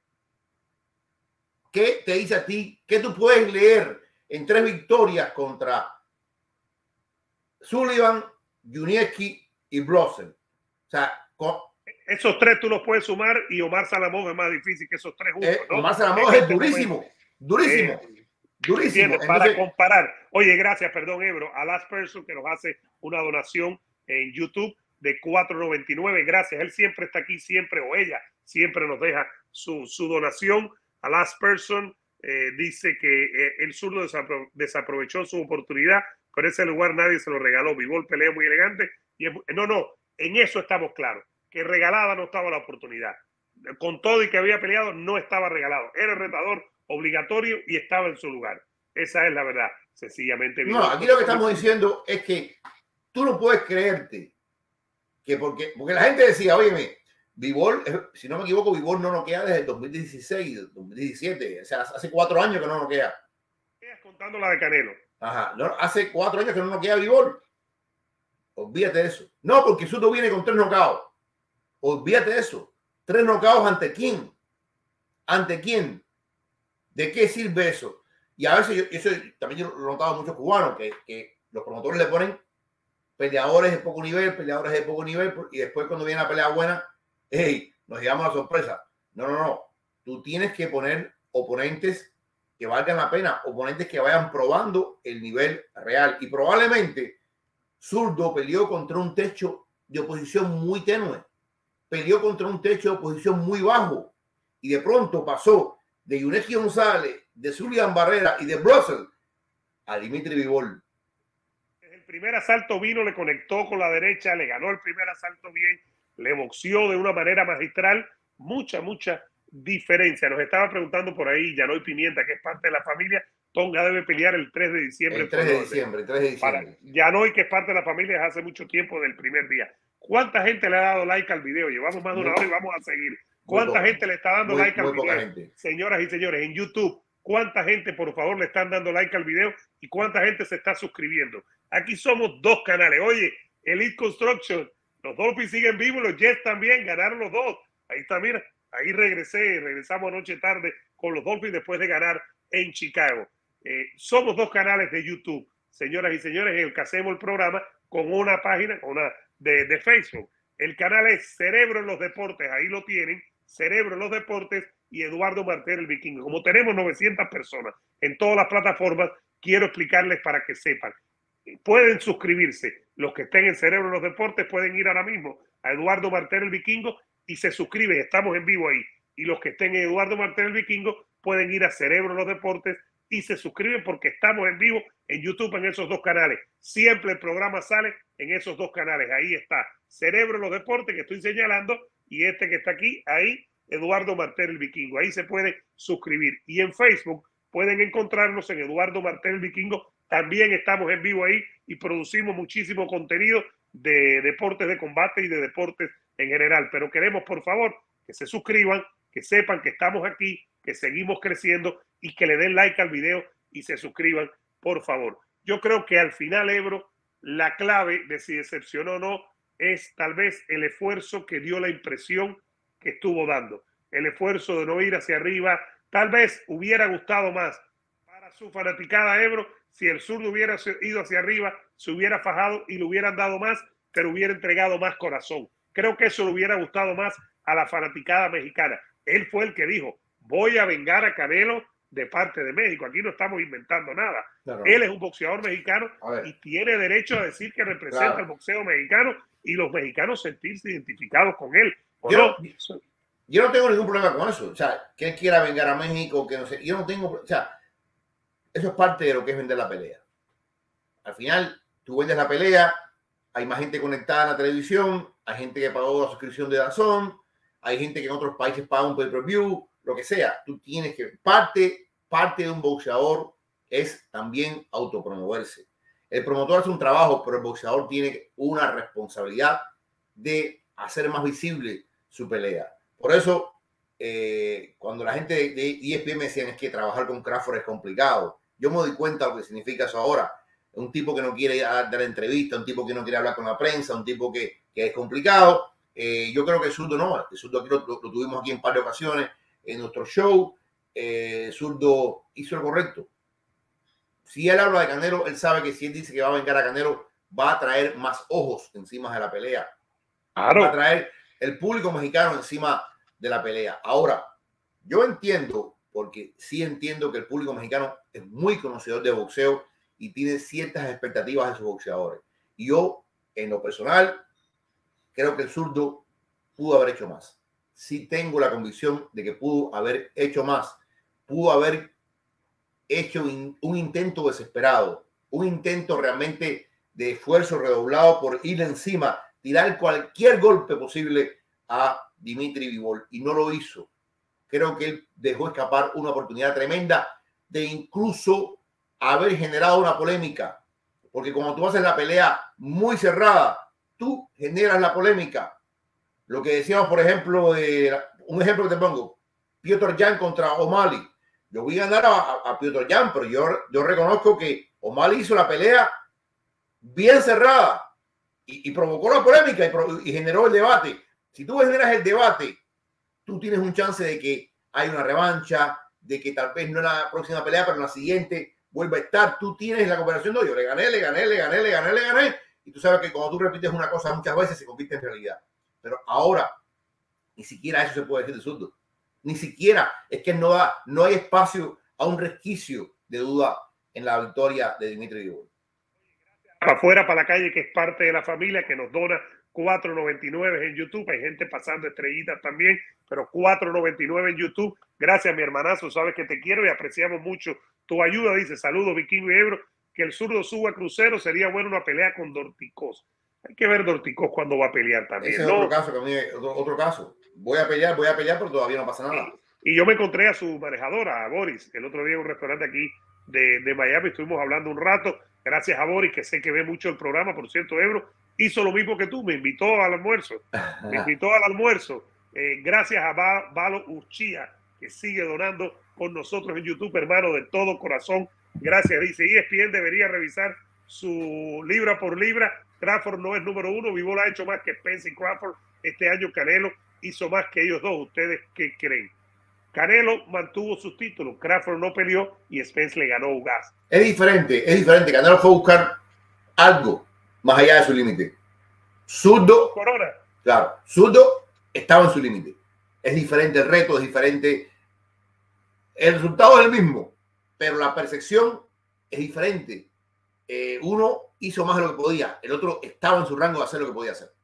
¿Qué te dice a ti? ¿Qué tú puedes leer en 3 victorias contra Sullivan, Yunieski y Blosser? O sea, esos 3 tú los puedes sumar y Omar Salamón es más difícil que esos 3 juntos, ¿no? Omar Salamón es durísimo, durísimo. Durísimo. Para comparar. Oye, gracias, perdón, Ebro, a Last Person que nos hace una donación en YouTube de $4.99. Gracias. Él siempre está aquí, siempre, o ella siempre nos deja su donación. A Last Person dice que el zurdo desaprovechó su oportunidad. Con ese lugar nadie se lo regaló. Bivol pelea muy elegante. Y en eso estamos claros. Que regalada no estaba la oportunidad. Con todo y que había peleado, no estaba regalado. Era el retador obligatorio y estaba en su lugar. Esa es la verdad, sencillamente. No, aquí lo que estamos diciendo es que tú no puedes creerte que porque la gente decía, óyeme, Bivol, si no me equivoco, Bivol no noquea desde el 2016, 2017, o sea, hace 4 años que no noquea. Contando la de Canelo. Ajá, no, hace 4 años que no noquea Bivol. Olvídate de eso. No, porque Soto viene con 3 knockouts. Olvídate de eso. 3 knockouts ¿ante quién? ¿Ante quién? ¿De qué sirve eso? Y a veces eso también yo lo he notado a muchos cubanos, que los promotores le ponen peleadores de poco nivel, y después cuando viene la pelea buena, hey, nos llevamos a la sorpresa. No. Tú tienes que poner oponentes que valgan la pena, oponentes que vayan probando el nivel real. Y probablemente Zurdo peleó contra un techo de oposición muy tenue, peleó contra un techo de oposición muy bajo, y de pronto pasó de Yunieski González, de Sullivan Barrera y de Blosser a Dimitri Bivol. El primer asalto vino, le conectó con la derecha, le ganó el primer asalto bien, le boxeó de una manera magistral. Mucha diferencia. Nos estaba preguntando por ahí Yanoy Pimienta, que es parte de la familia. Tonga debe pelear el 3 de diciembre. El 3 de diciembre. Para Yanoy, que es parte de la familia desde hace mucho tiempo, del primer día. ¿Cuánta gente le ha dado like al video? Llevamos más de una hora y vamos a seguir. ¿Cuánta gente le está dando like al video? Señoras y señores, en YouTube, ¿cuánta gente, por favor, le están dando like al video? ¿Y cuánta gente se está suscribiendo? Aquí somos 2 canales. Oye, Elite Construction, los Dolphins siguen vivos, los Jets también, ganaron los 2. Ahí está, mira, ahí regresamos anoche tarde con los Dolphins después de ganar en Chicago. Somos 2 canales de YouTube, señoras y señores, en el que hacemos el programa con una página de Facebook. El canal es Cerebro en los Deportes, ahí lo tienen, Cerebro en los Deportes, y Eduardo Martel, el Vikingo. Como tenemos 900 personas en todas las plataformas, quiero explicarles para que sepan. Pueden suscribirse Los que estén en Cerebro de los Deportes pueden ir ahora mismo a Eduardo Martel el Vikingo y se suscriben. Estamos en vivo ahí. Y los que estén en Eduardo Martel el Vikingo pueden ir a Cerebro de los Deportes y se suscriben porque estamos en vivo en YouTube en esos dos canales. Siempre el programa sale en esos dos canales. Ahí está Cerebro de los Deportes que estoy señalando y este que está aquí, ahí Eduardo Martel el Vikingo. Ahí se puede suscribir. Y en Facebook pueden encontrarnos en Eduardo Martel el Vikingo. También estamos en vivo ahí y producimos muchísimo contenido de deportes de combate y de deportes en general. Pero queremos, por favor, que se suscriban, que sepan que estamos aquí, que seguimos creciendo y que le den like al video y se suscriban, por favor. Yo creo que al final, Ebro, la clave de si decepcionó o no es tal vez el esfuerzo que dio la impresión que estuvo dando. El esfuerzo de no ir hacia arriba. Tal vez hubiera gustado más para su fanaticada, Ebro, si el Zurdo hubiera ido hacia arriba, se hubiera fajado y le hubieran dado más, pero hubiera entregado más corazón. Creo que eso le hubiera gustado más a la fanaticada mexicana. Él fue el que dijo, voy a vengar a Canelo de parte de México. Aquí no estamos inventando nada. Claro. Él es un boxeador mexicano y tiene derecho a decir que representa el boxeo mexicano y los mexicanos sentirse identificados con él. Yo no tengo ningún problema con eso. O sea, que él quiera vengar a México, que no sé. Yo no tengo... O sea, eso es parte de lo que es vender la pelea. Al final, tú vendes la pelea, hay más gente conectada en la televisión, hay gente que pagó la suscripción de DAZN, hay gente que en otros países paga un pay-per-view, lo que sea. Tú tienes que... Parte de un boxeador es también autopromoverse. El promotor hace un trabajo, pero el boxeador tiene una responsabilidad de hacer más visible su pelea. Por eso, cuando la gente de ESPN me decían es que trabajar con Crawford es complicado, yo me doy cuenta de lo que significa eso ahora. Un tipo que no quiere dar entrevista, un tipo que no quiere hablar con la prensa, un tipo que es complicado. Yo creo que el Zurdo no. El Zurdo aquí lo tuvimos aquí en un par de ocasiones en nuestro show. El Zurdo hizo lo correcto. Si él habla de Canelo, él sabe que si él dice que va a vengar a Canelo, va a traer más ojos encima de la pelea. Claro. Va a traer el público mexicano encima de la pelea. Ahora, yo entiendo, porque sí entiendo que el público mexicano es muy conocedor de boxeo y tiene ciertas expectativas de sus boxeadores. Y yo, en lo personal, creo que el Zurdo pudo haber hecho más. Sí tengo la convicción de que pudo haber hecho más. Pudo haber hecho un intento desesperado, un intento realmente de esfuerzo redoblado por ir encima, tirar cualquier golpe posible a Dimitri Bivol, y no lo hizo. Creo que él dejó escapar una oportunidad tremenda de incluso haber generado una polémica, porque como tú haces la pelea muy cerrada, tú generas la polémica. Lo que decíamos, por ejemplo, un ejemplo que te pongo, Petr Yan contra O'Malley. Yo voy a ganar a Petr Yan, pero yo reconozco que O'Malley hizo la pelea bien cerrada y provocó la polémica y generó el debate. Si tú generas el debate, tú tienes un chance de que hay una revancha, de que tal vez no en la próxima pelea, pero en la siguiente vuelva a estar. Tú tienes la cooperación de yo le gané. Y tú sabes que cuando tú repites una cosa muchas veces se convierte en realidad. Pero ahora, ni siquiera eso se puede decir de Zurdo. Ni siquiera, es que no hay espacio a un resquicio de duda en la victoria de Dimitri Bivol. Para afuera, para la calle, que es parte de la familia, que nos dona $4.99 en YouTube. Hay gente pasando estrellitas también, pero $4.99 en YouTube. Gracias, mi hermanazo. Sabes que te quiero y apreciamos mucho tu ayuda. Dice, saludos, Vikingo y Ebro. Que el Zurdo suba a crucero. Sería bueno una pelea con Dorticós. Hay que ver Dorticós cuando va a pelear también. Ese es otro caso, otro caso. Voy a pelear, pero todavía no pasa nada. Y yo me encontré a su manejadora, a Boris, el otro día en un restaurante aquí de Miami. Estuvimos hablando un rato. Gracias a Boris, que sé que ve mucho el programa. Por cierto, Ebro hizo lo mismo que tú. Me invitó al almuerzo. Gracias a Valo Uchía, que sigue donando con nosotros en YouTube, hermano, de todo corazón. Gracias. Dice, ESPN debería revisar su libra por libra. Crawford no es número uno. Bivol ha hecho más que Spence y Crawford. Este año Canelo hizo más que ellos dos. ¿Ustedes qué creen? Canelo mantuvo sus títulos. Crawford no peleó y Spence le ganó gas. Es diferente. Canelo fue a buscar algo más allá de su límite. Zurdo, Corona. Claro, Zurdo estaba en su límite. Es diferente el reto, es diferente. El resultado es el mismo, pero la percepción es diferente. Uno hizo más de lo que podía. El otro estaba en su rango de hacer lo que podía hacer.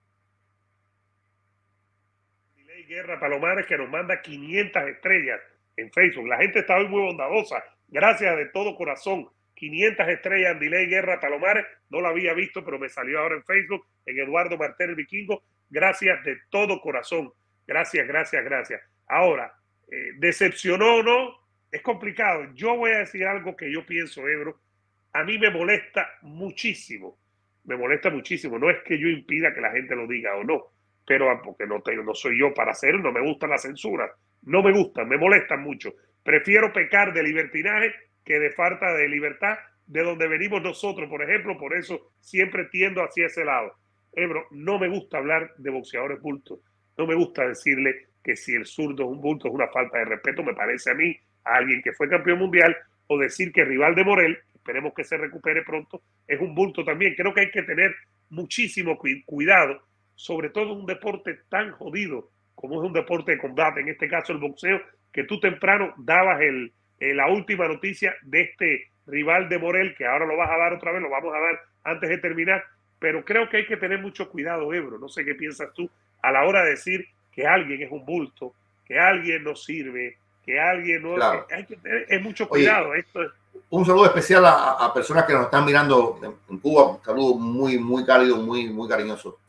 Guerra Palomares, que nos manda 500 estrellas en Facebook. La gente está hoy muy bondadosa. Gracias de todo corazón. 500 estrellas en Delay Guerra Palomares. No la había visto, pero me salió ahora en Facebook, en Eduardo Martel el Vikingo. Gracias de todo corazón. Gracias, gracias, gracias. Ahora, ¿decepcionó o no? Es complicado. Yo voy a decir algo que yo pienso, Ebro. A mí me molesta muchísimo. Me molesta muchísimo. No es que yo impida que la gente lo diga o no, pero porque no soy yo para hacerlo, no me gustan las censuras, no me gustan, me molestan mucho. Prefiero pecar de libertinaje que de falta de libertad de donde venimos nosotros, por ejemplo. Por eso siempre tiendo hacia ese lado. Ebro, no me gusta hablar de boxeadores bultos, no me gusta decirle que si el zurdo es un bulto es una falta de respeto, me parece a mí, a alguien que fue campeón mundial, o decir que el rival de Morel, esperemos que se recupere pronto, es un bulto también. Creo que hay que tener muchísimo cuidado, sobre todo en un deporte tan jodido como es un deporte de combate, en este caso el boxeo, que tú temprano dabas la última noticia de este rival de Morel, que ahora lo vas a dar otra vez, lo vamos a dar antes de terminar, pero creo que hay que tener mucho cuidado, Ebro. No sé qué piensas tú a la hora de decir que alguien es un bulto, que alguien no sirve, que alguien no... Claro. Hay que tener mucho cuidado. Oye, esto es... Un saludo especial a personas que nos están mirando en Cuba, un saludo muy, muy cálido, muy, muy cariñoso.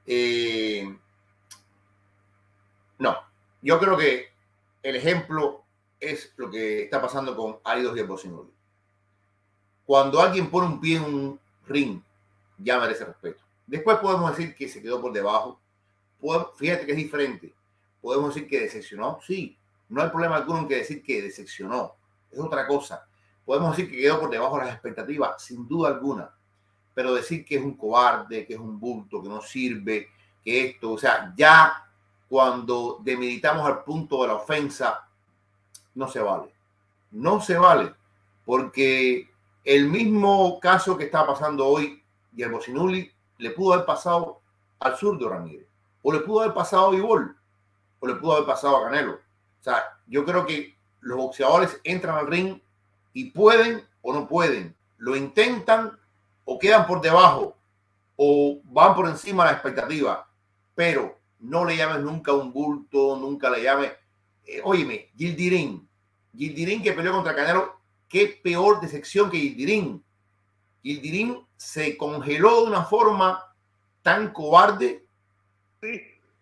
No, yo creo que el ejemplo es lo que está pasando con Áridos y el Bocinoli. Cuando alguien pone un pie en un ring, ya merece respeto. Después podemos decir que se quedó por debajo. Fíjate que es diferente. Podemos decir que decepcionó. Sí, no hay problema alguno en que decir que decepcionó. Es otra cosa. Podemos decir que quedó por debajo de las expectativas, sin duda alguna. Pero decir que es un cobarde, que es un bulto, que no sirve, que esto, o sea, ya cuando demeritamos al punto de la ofensa, no se vale. No se vale. Porque el mismo caso que está pasando hoy, y el Bocinuli, le pudo haber pasado al zurdo Ramírez, o le pudo haber pasado a Bivol, o le pudo haber pasado a Canelo. O sea, yo creo que los boxeadores entran al ring y pueden o no pueden, lo intentan o quedan por debajo o van por encima de la expectativa, pero no le llames nunca un bulto, nunca le llames, óyeme, Gildirín que peleó contra Canelo, qué peor decepción que Gildirín. Gildirín se congeló de una forma tan cobarde. Sí.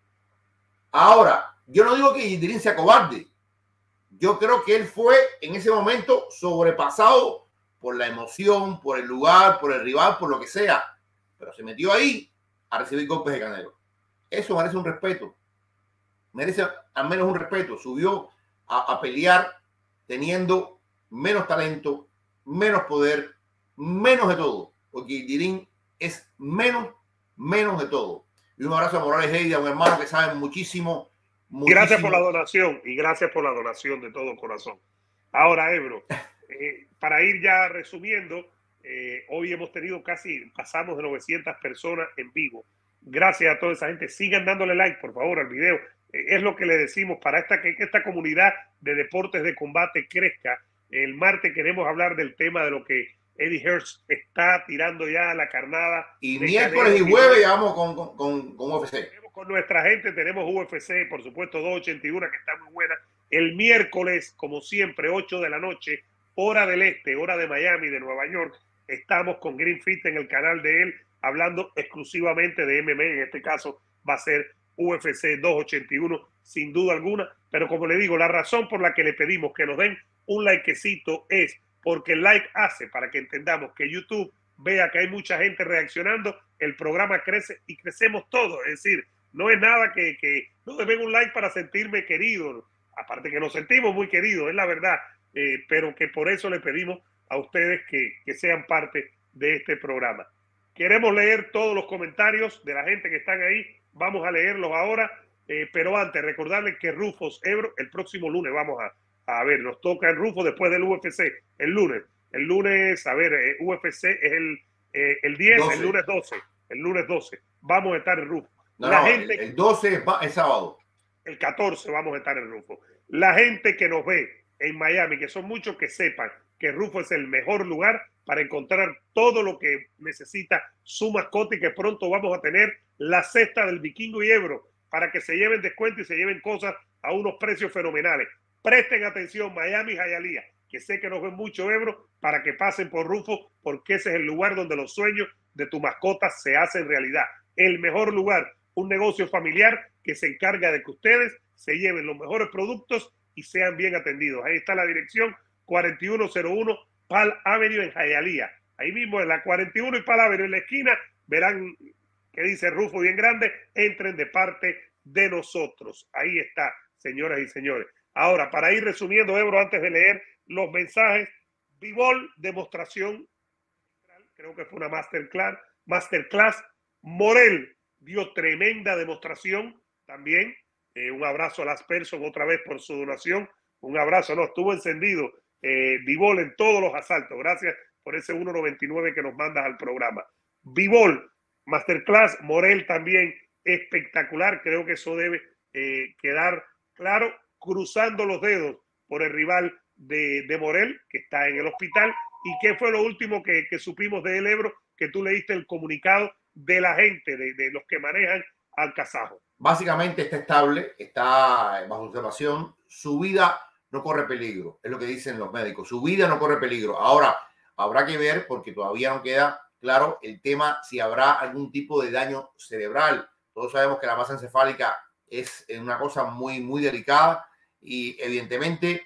Ahora, yo no digo que Gildirín sea cobarde. Yo creo que él fue en ese momento sobrepasado por la emoción, por el lugar, por el rival, por lo que sea. Pero se metió ahí a recibir golpes de Canelo. Eso merece un respeto. Merece al menos un respeto. Subió a pelear teniendo menos talento, menos poder, menos de todo. Porque Gildirín es menos de todo. Y un abrazo a Morales Heidi, a un hermano que sabe muchísimo. Gracias por la donación y gracias por la donación de todo corazón. Ahora, Ebro, para ir ya resumiendo, hoy hemos tenido pasamos de 900 personas en vivo. Gracias a toda esa gente. Sigan dándole like, por favor, al video. Es lo que le decimos para que esta comunidad de deportes de combate crezca. El martes queremos hablar del tema de lo que Eddie Hearns está tirando ya a la carnada. Y miércoles y jueves ya vamos con UFC. Con nuestra gente tenemos UFC, por supuesto, 281, que está muy buena. El miércoles, como siempre, 8 de la noche, hora del este, hora de Miami, de Nueva York, estamos con Green Fit en el canal de él, hablando exclusivamente de MMA. En este caso va a ser UFC 281, sin duda alguna. Pero como le digo, la razón por la que le pedimos que nos den un likecito es porque el like hace para que entendamos que YouTube vea que hay mucha gente reaccionando, el programa crece y crecemos todos. Es decir, no es nada que no deben un like para sentirme querido, aparte que nos sentimos muy queridos, es la verdad, pero que por eso le pedimos a ustedes que sean parte de este programa. Queremos leer todos los comentarios de la gente que están ahí, vamos a leerlos ahora, pero antes recordarles que Rufus Ebro, el próximo lunes vamos a ver, nos toca en Rufus después del UFC, el lunes, a ver, UFC es el 10, 12. el lunes 12, vamos a estar en Rufus. El 12 es sábado. El 14 vamos a estar en Rufus. La gente que nos ve en Miami, que son muchos, que sepan que Rufus es el mejor lugar para encontrar todo lo que necesita su mascota y que pronto vamos a tener la cesta del Vikingo y Ebro para que se lleven descuento y se lleven cosas a unos precios fenomenales. Presten atención, Miami y Hialeah, que sé que nos ven mucho, Ebro, para que pasen por Rufo, porque ese es el lugar donde los sueños de tu mascota se hacen realidad. El mejor lugar, un negocio familiar que se encarga de que ustedes se lleven los mejores productos y sean bien atendidos. Ahí está la dirección, 4101 Pal Avenue en Hialeah. Ahí mismo en la 41 y Pal Avenue en la esquina verán que dice Rufo bien grande, entren de parte de nosotros. Ahí está, señoras y señores. Ahora, para ir resumiendo, Ebro, antes de leer los mensajes, B-Ball, demostración, creo que fue una masterclass. Morel dio tremenda demostración también. Un abrazo a las personas otra vez por su donación. Un abrazo, no, estuvo encendido B-Ball en todos los asaltos. Gracias por ese 1.99 que nos mandas al programa. B-Ball, masterclass. Morel también espectacular. Creo que eso debe quedar claro, cruzando los dedos por el rival de Morel, que está en el hospital. ¿Y qué fue lo último que supimos de él, Ebro? Que tú leíste el comunicado de la gente, de los que manejan al kazajo. Básicamente está estable, está bajo observación. Su vida no corre peligro, es lo que dicen los médicos. Su vida no corre peligro. Ahora, habrá que ver, porque todavía no queda claro el tema, si habrá algún tipo de daño cerebral. Todos sabemos que la masa encefálica es una cosa muy, muy delicada y evidentemente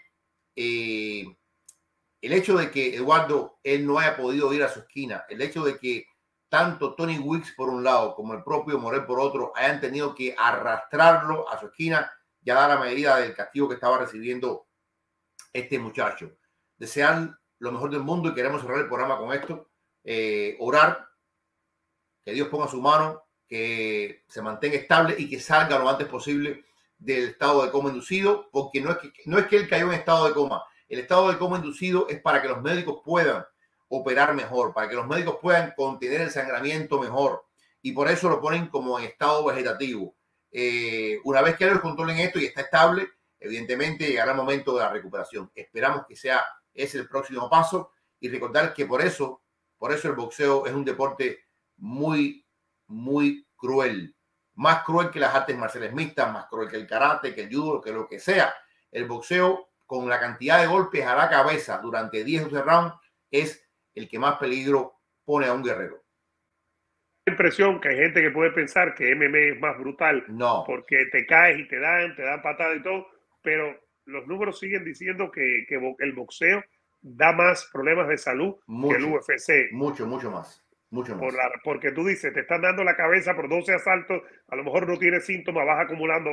el hecho de que Eduardo, él no haya podido ir a su esquina, el hecho de que tanto Tony Weeks por un lado como el propio Morel por otro hayan tenido que arrastrarlo a su esquina, ya da la medida del castigo que estaba recibiendo este muchacho. Desear lo mejor del mundo y queremos cerrar el programa con esto. Orar, que Dios ponga su mano, que se mantenga estable y que salga lo antes posible del estado de coma inducido, porque no es que él cayó en estado de coma. El estado de coma inducido es para que los médicos puedan operar mejor, para que los médicos puedan contener el sangramiento mejor, y por eso lo ponen como en estado vegetativo. Una vez que ellos controlen esto y está estable, evidentemente llegará el momento de la recuperación. Esperamos que sea ese el próximo paso y recordar que por eso el boxeo es un deporte muy, muy cruel. Más cruel que las artes marciales mixtas, más cruel que el karate, que el judo, que lo que sea. El boxeo, con la cantidad de golpes a la cabeza durante 10 o 12 rounds, es el que más peligro pone a un guerrero. La impresión que hay gente que puede pensar que MMA es más brutal, no, porque te caes y te dan patadas y todo, pero los números siguen diciendo que el boxeo da más problemas de salud que el UFC. Mucho más. Porque tú dices, te están dando la cabeza por 12 asaltos, a lo mejor no tienes síntomas, vas acumulando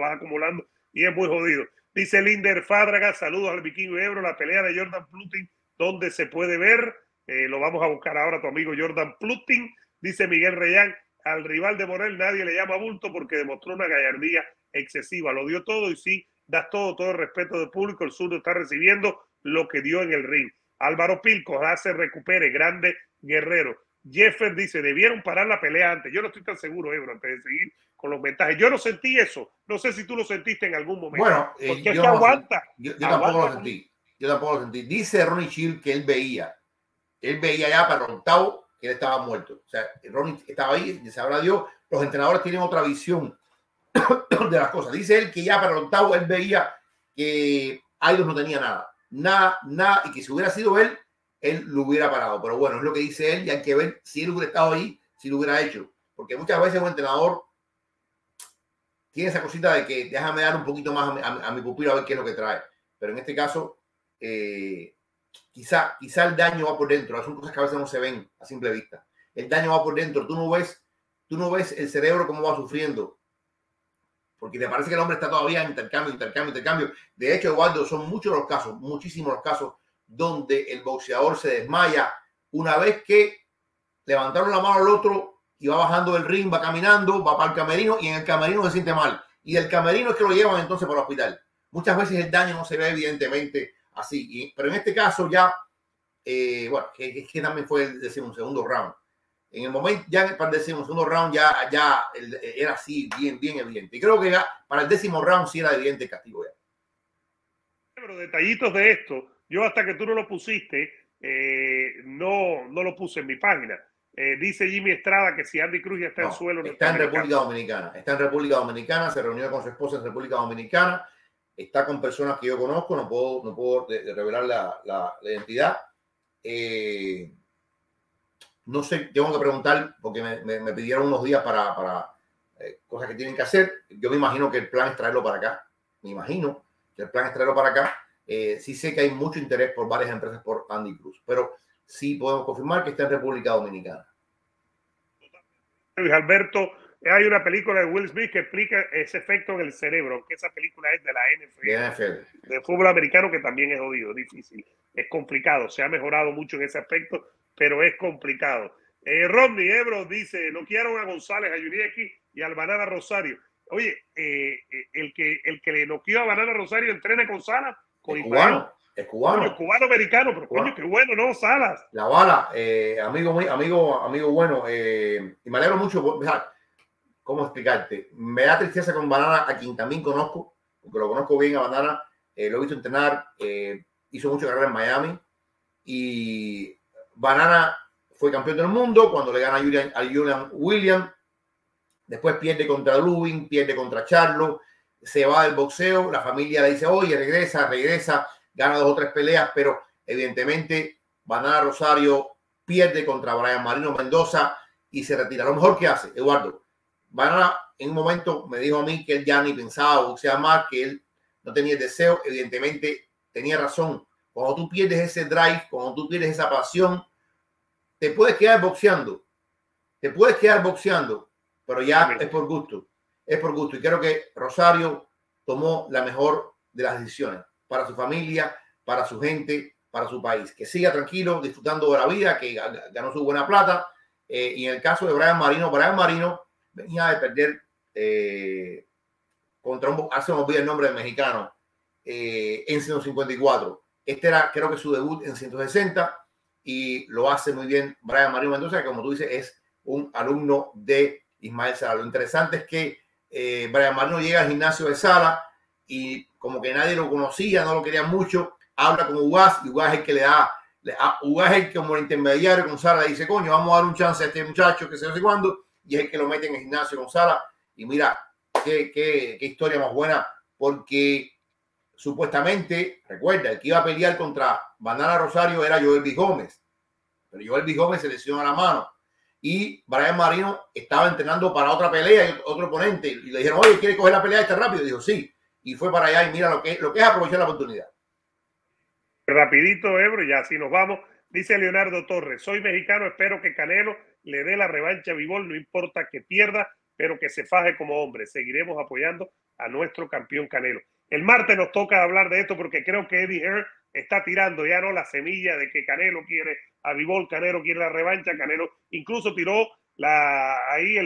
y es muy jodido. Dice Linder Fádraga, saludos al Vikingo Ebro, la pelea de Jordan Plutin, ¿dónde se puede ver? Lo vamos a buscar ahora, tu amigo Jordan Plutin. Dice Miguel Reyán, al rival de Morel nadie le llama bulto porque demostró una gallardía excesiva, lo dio todo y sí, das todo el respeto del público, el zurdo está recibiendo lo que dio en el ring. Álvaro Pilco, ojalá se recupere, grande guerrero. Jeffer dice, debieron parar la pelea antes. Yo no estoy tan seguro, Ebro, antes de seguir con los mensajes. Yo no sentí eso. No sé si tú lo sentiste en algún momento. Bueno, porque es que aguanta. Yo tampoco lo sentí. Yo tampoco lo sentí. Dice Ronnie Shield que él veía ya para el octavo que él estaba muerto. O sea, Ronnie estaba ahí, y sabrá Dios, los entrenadores tienen otra visión de las cosas. Dice él que ya para el octavo él veía que Aidos no tenía nada, y que si hubiera sido él lo hubiera parado. Pero bueno, es lo que dice él y hay que ver si él hubiera estado ahí, si lo hubiera hecho. Porque muchas veces un entrenador tiene esa cosita de que déjame dar un poquito más a mi pupilo a ver qué es lo que trae. Pero en este caso, quizá el daño va por dentro. Son cosas que a veces no se ven a simple vista. El daño va por dentro. Tú no ves el cerebro cómo va sufriendo. Porque te parece que el hombre está todavía en intercambio. De hecho, Eduardo, son muchísimos los casos, donde el boxeador se desmaya una vez que levantaron la mano al otro y va bajando del ring, va caminando, va para el camerino y en el camerino se siente mal. Y del camerino es que lo llevan entonces para el hospital. Muchas veces el daño no se ve evidentemente así. Pero en este caso ya, bueno, que también fue el 12º round. En el momento, ya para el 12º round ya era así, bien evidente. Y creo que ya para el 10º round sí era evidente el castigo ya. Pero detallitos de esto, yo hasta que tú no lo pusiste, no lo puse en mi página. Dice Jimmy Estrada que si Andy Cruz ya está en el suelo. Está en República Dominicana. Está en República Dominicana. Se reunió con su esposa en República Dominicana. Está con personas que yo conozco. No puedo revelar la identidad. No sé, tengo que preguntar porque me pidieron unos días para cosas que tienen que hacer. Yo me imagino que el plan es traerlo para acá. Me imagino que el plan es traerlo para acá. Sí sé que hay mucho interés por varias empresas por Andy Cruz, pero sí podemos confirmar que está en República Dominicana. Luis Alberto, hay una película de Will Smith que explica ese efecto en el cerebro, que esa película es de la NFL, de fútbol americano, que también es jodido, difícil, es complicado, se ha mejorado mucho en ese aspecto, pero es complicado. Rodney Ebro dice, no quiero a González, a Yurieki y al Banana Rosario. Oye, el que le noqueó a Banana Rosario entrena con Salas, con Ismael. Es cubano. Cubano americano, pero coño, qué bueno, ¿no? Salas. La bala, amigo bueno, y me alegro mucho. ¿Cómo explicarte? Me da tristeza con Banana, a quien también conozco, porque lo conozco bien a Banana, lo he visto entrenar, hizo mucha carrera en Miami, y Banana fue campeón del mundo cuando le gana a Julian Williams, después pierde contra Lubin, pierde contra Charlo, se va del boxeo, la familia le dice, oye, regresa, gana 2 o 3 peleas, pero evidentemente Banana Rosario pierde contra Brian Marino Mendoza y se retira. Lo mejor que hace, Eduardo, Banana en un momento me dijo a mí que él ya ni pensaba boxear más, que él no tenía el deseo. Evidentemente tenía razón. Cuando tú pierdes ese drive, cuando tú pierdes esa pasión, te puedes quedar boxeando, pero ya es por gusto. Y creo que Rosario tomó la mejor de las decisiones para su familia, para su gente, para su país. Que siga tranquilo, disfrutando de la vida, que ganó su buena plata. Y en el caso de Brian Marino venía de perder hace unos días el nombre del mexicano, en 154. Este era, creo que su debut en 160, y lo hace muy bien Brian Marino Mendoza, que como tú dices es un alumno de Ismael Sala. Lo interesante es que Brian Marino llega al gimnasio de Sala y como que nadie lo conocía, no lo querían mucho, habla con Ugaz, y Ugaz es el que Ugaz es el que como el intermediario con Sala dice, coño, vamos a dar un chance a este muchacho que se no sé cuándo, y es el que lo mete en el gimnasio con Sala. Y mira, qué historia más buena, porque supuestamente, recuerda, el que iba a pelear contra Banana Rosario era Joel B. Gómez, pero Joel B. Gómez se lesionó la mano y Brian Marino estaba entrenando para otra pelea y otro oponente, y le dijeron, oye, ¿quiere coger la pelea esta rápido? Y dijo, sí, y fue para allá, y mira lo que es aprovechar la oportunidad. Rapidito, Ebro, ya así nos vamos. Dice Leonardo Torres, soy mexicano, espero que Canelo le dé la revancha a Bivol, no importa que pierda, pero que se faje como hombre. Seguiremos apoyando a nuestro campeón Canelo. El martes nos toca hablar de esto porque creo que Eddie Hearn está tirando ya la semilla de que Canelo quiere a Bivol, Canelo quiere la revancha, Canelo incluso tiró la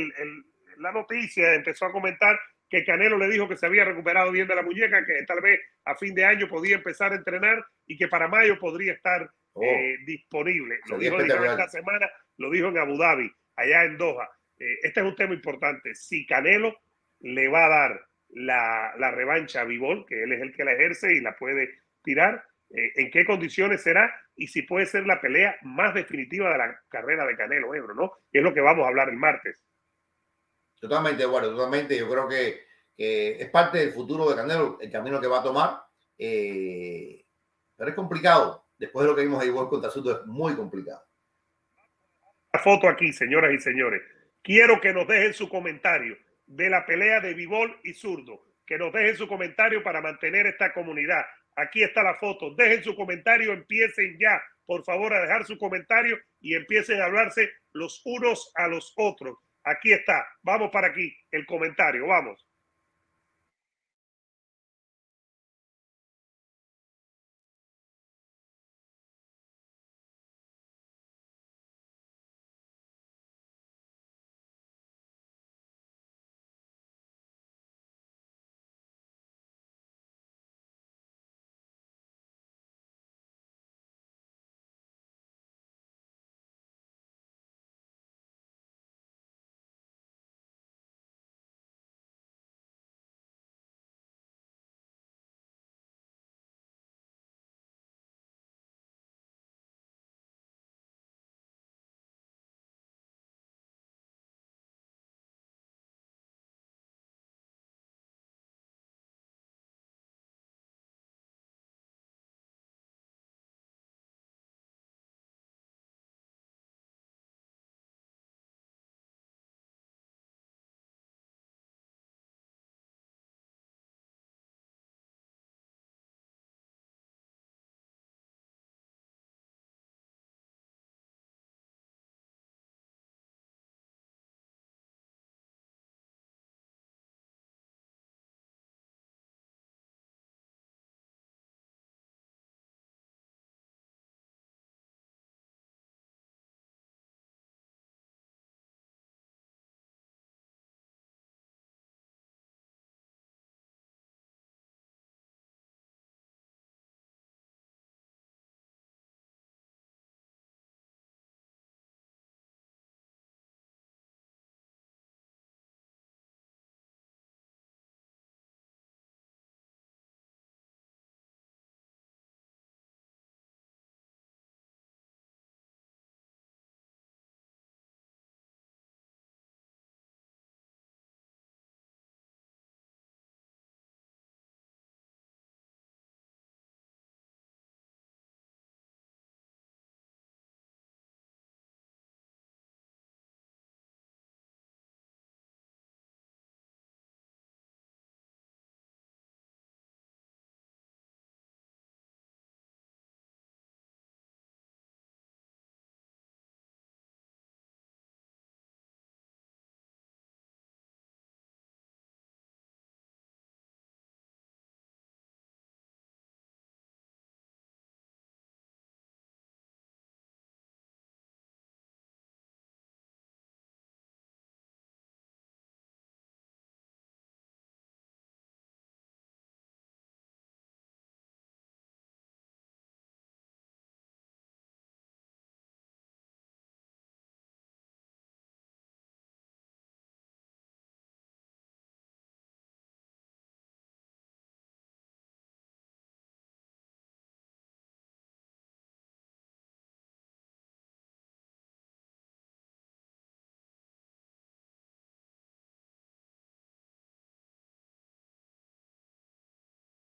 noticia, empezó a comentar que Canelo le dijo que se había recuperado bien de la muñeca, que tal vez a fin de año podía empezar a entrenar y que para mayo podría estar disponible. Lo dijo esta semana, lo dijo en Abu Dhabi, allá en Doha. Este es un tema importante. Si Canelo le va a dar la revancha a Bivol, que él es el que la ejerce y la puede tirar, en qué condiciones será y si puede ser la pelea más definitiva de la carrera de Canelo, Ebro, ¿no? Y es lo que vamos a hablar el martes. Totalmente, bueno, totalmente. Yo creo que es parte del futuro de Canelo, el camino que va a tomar. Pero es complicado. Después de lo que vimos de Bivol contra Soto, es muy complicado. La foto aquí, señoras y señores. Quiero que nos dejen su comentario de la pelea de Bivol y Zurdo. Que nos dejen su comentario para mantener esta comunidad. Aquí está la foto. Dejen su comentario, empiecen ya, por favor, a dejar su comentario y empiecen a hablarse los unos a los otros. Aquí está. Vamos para aquí, el comentario. Vamos.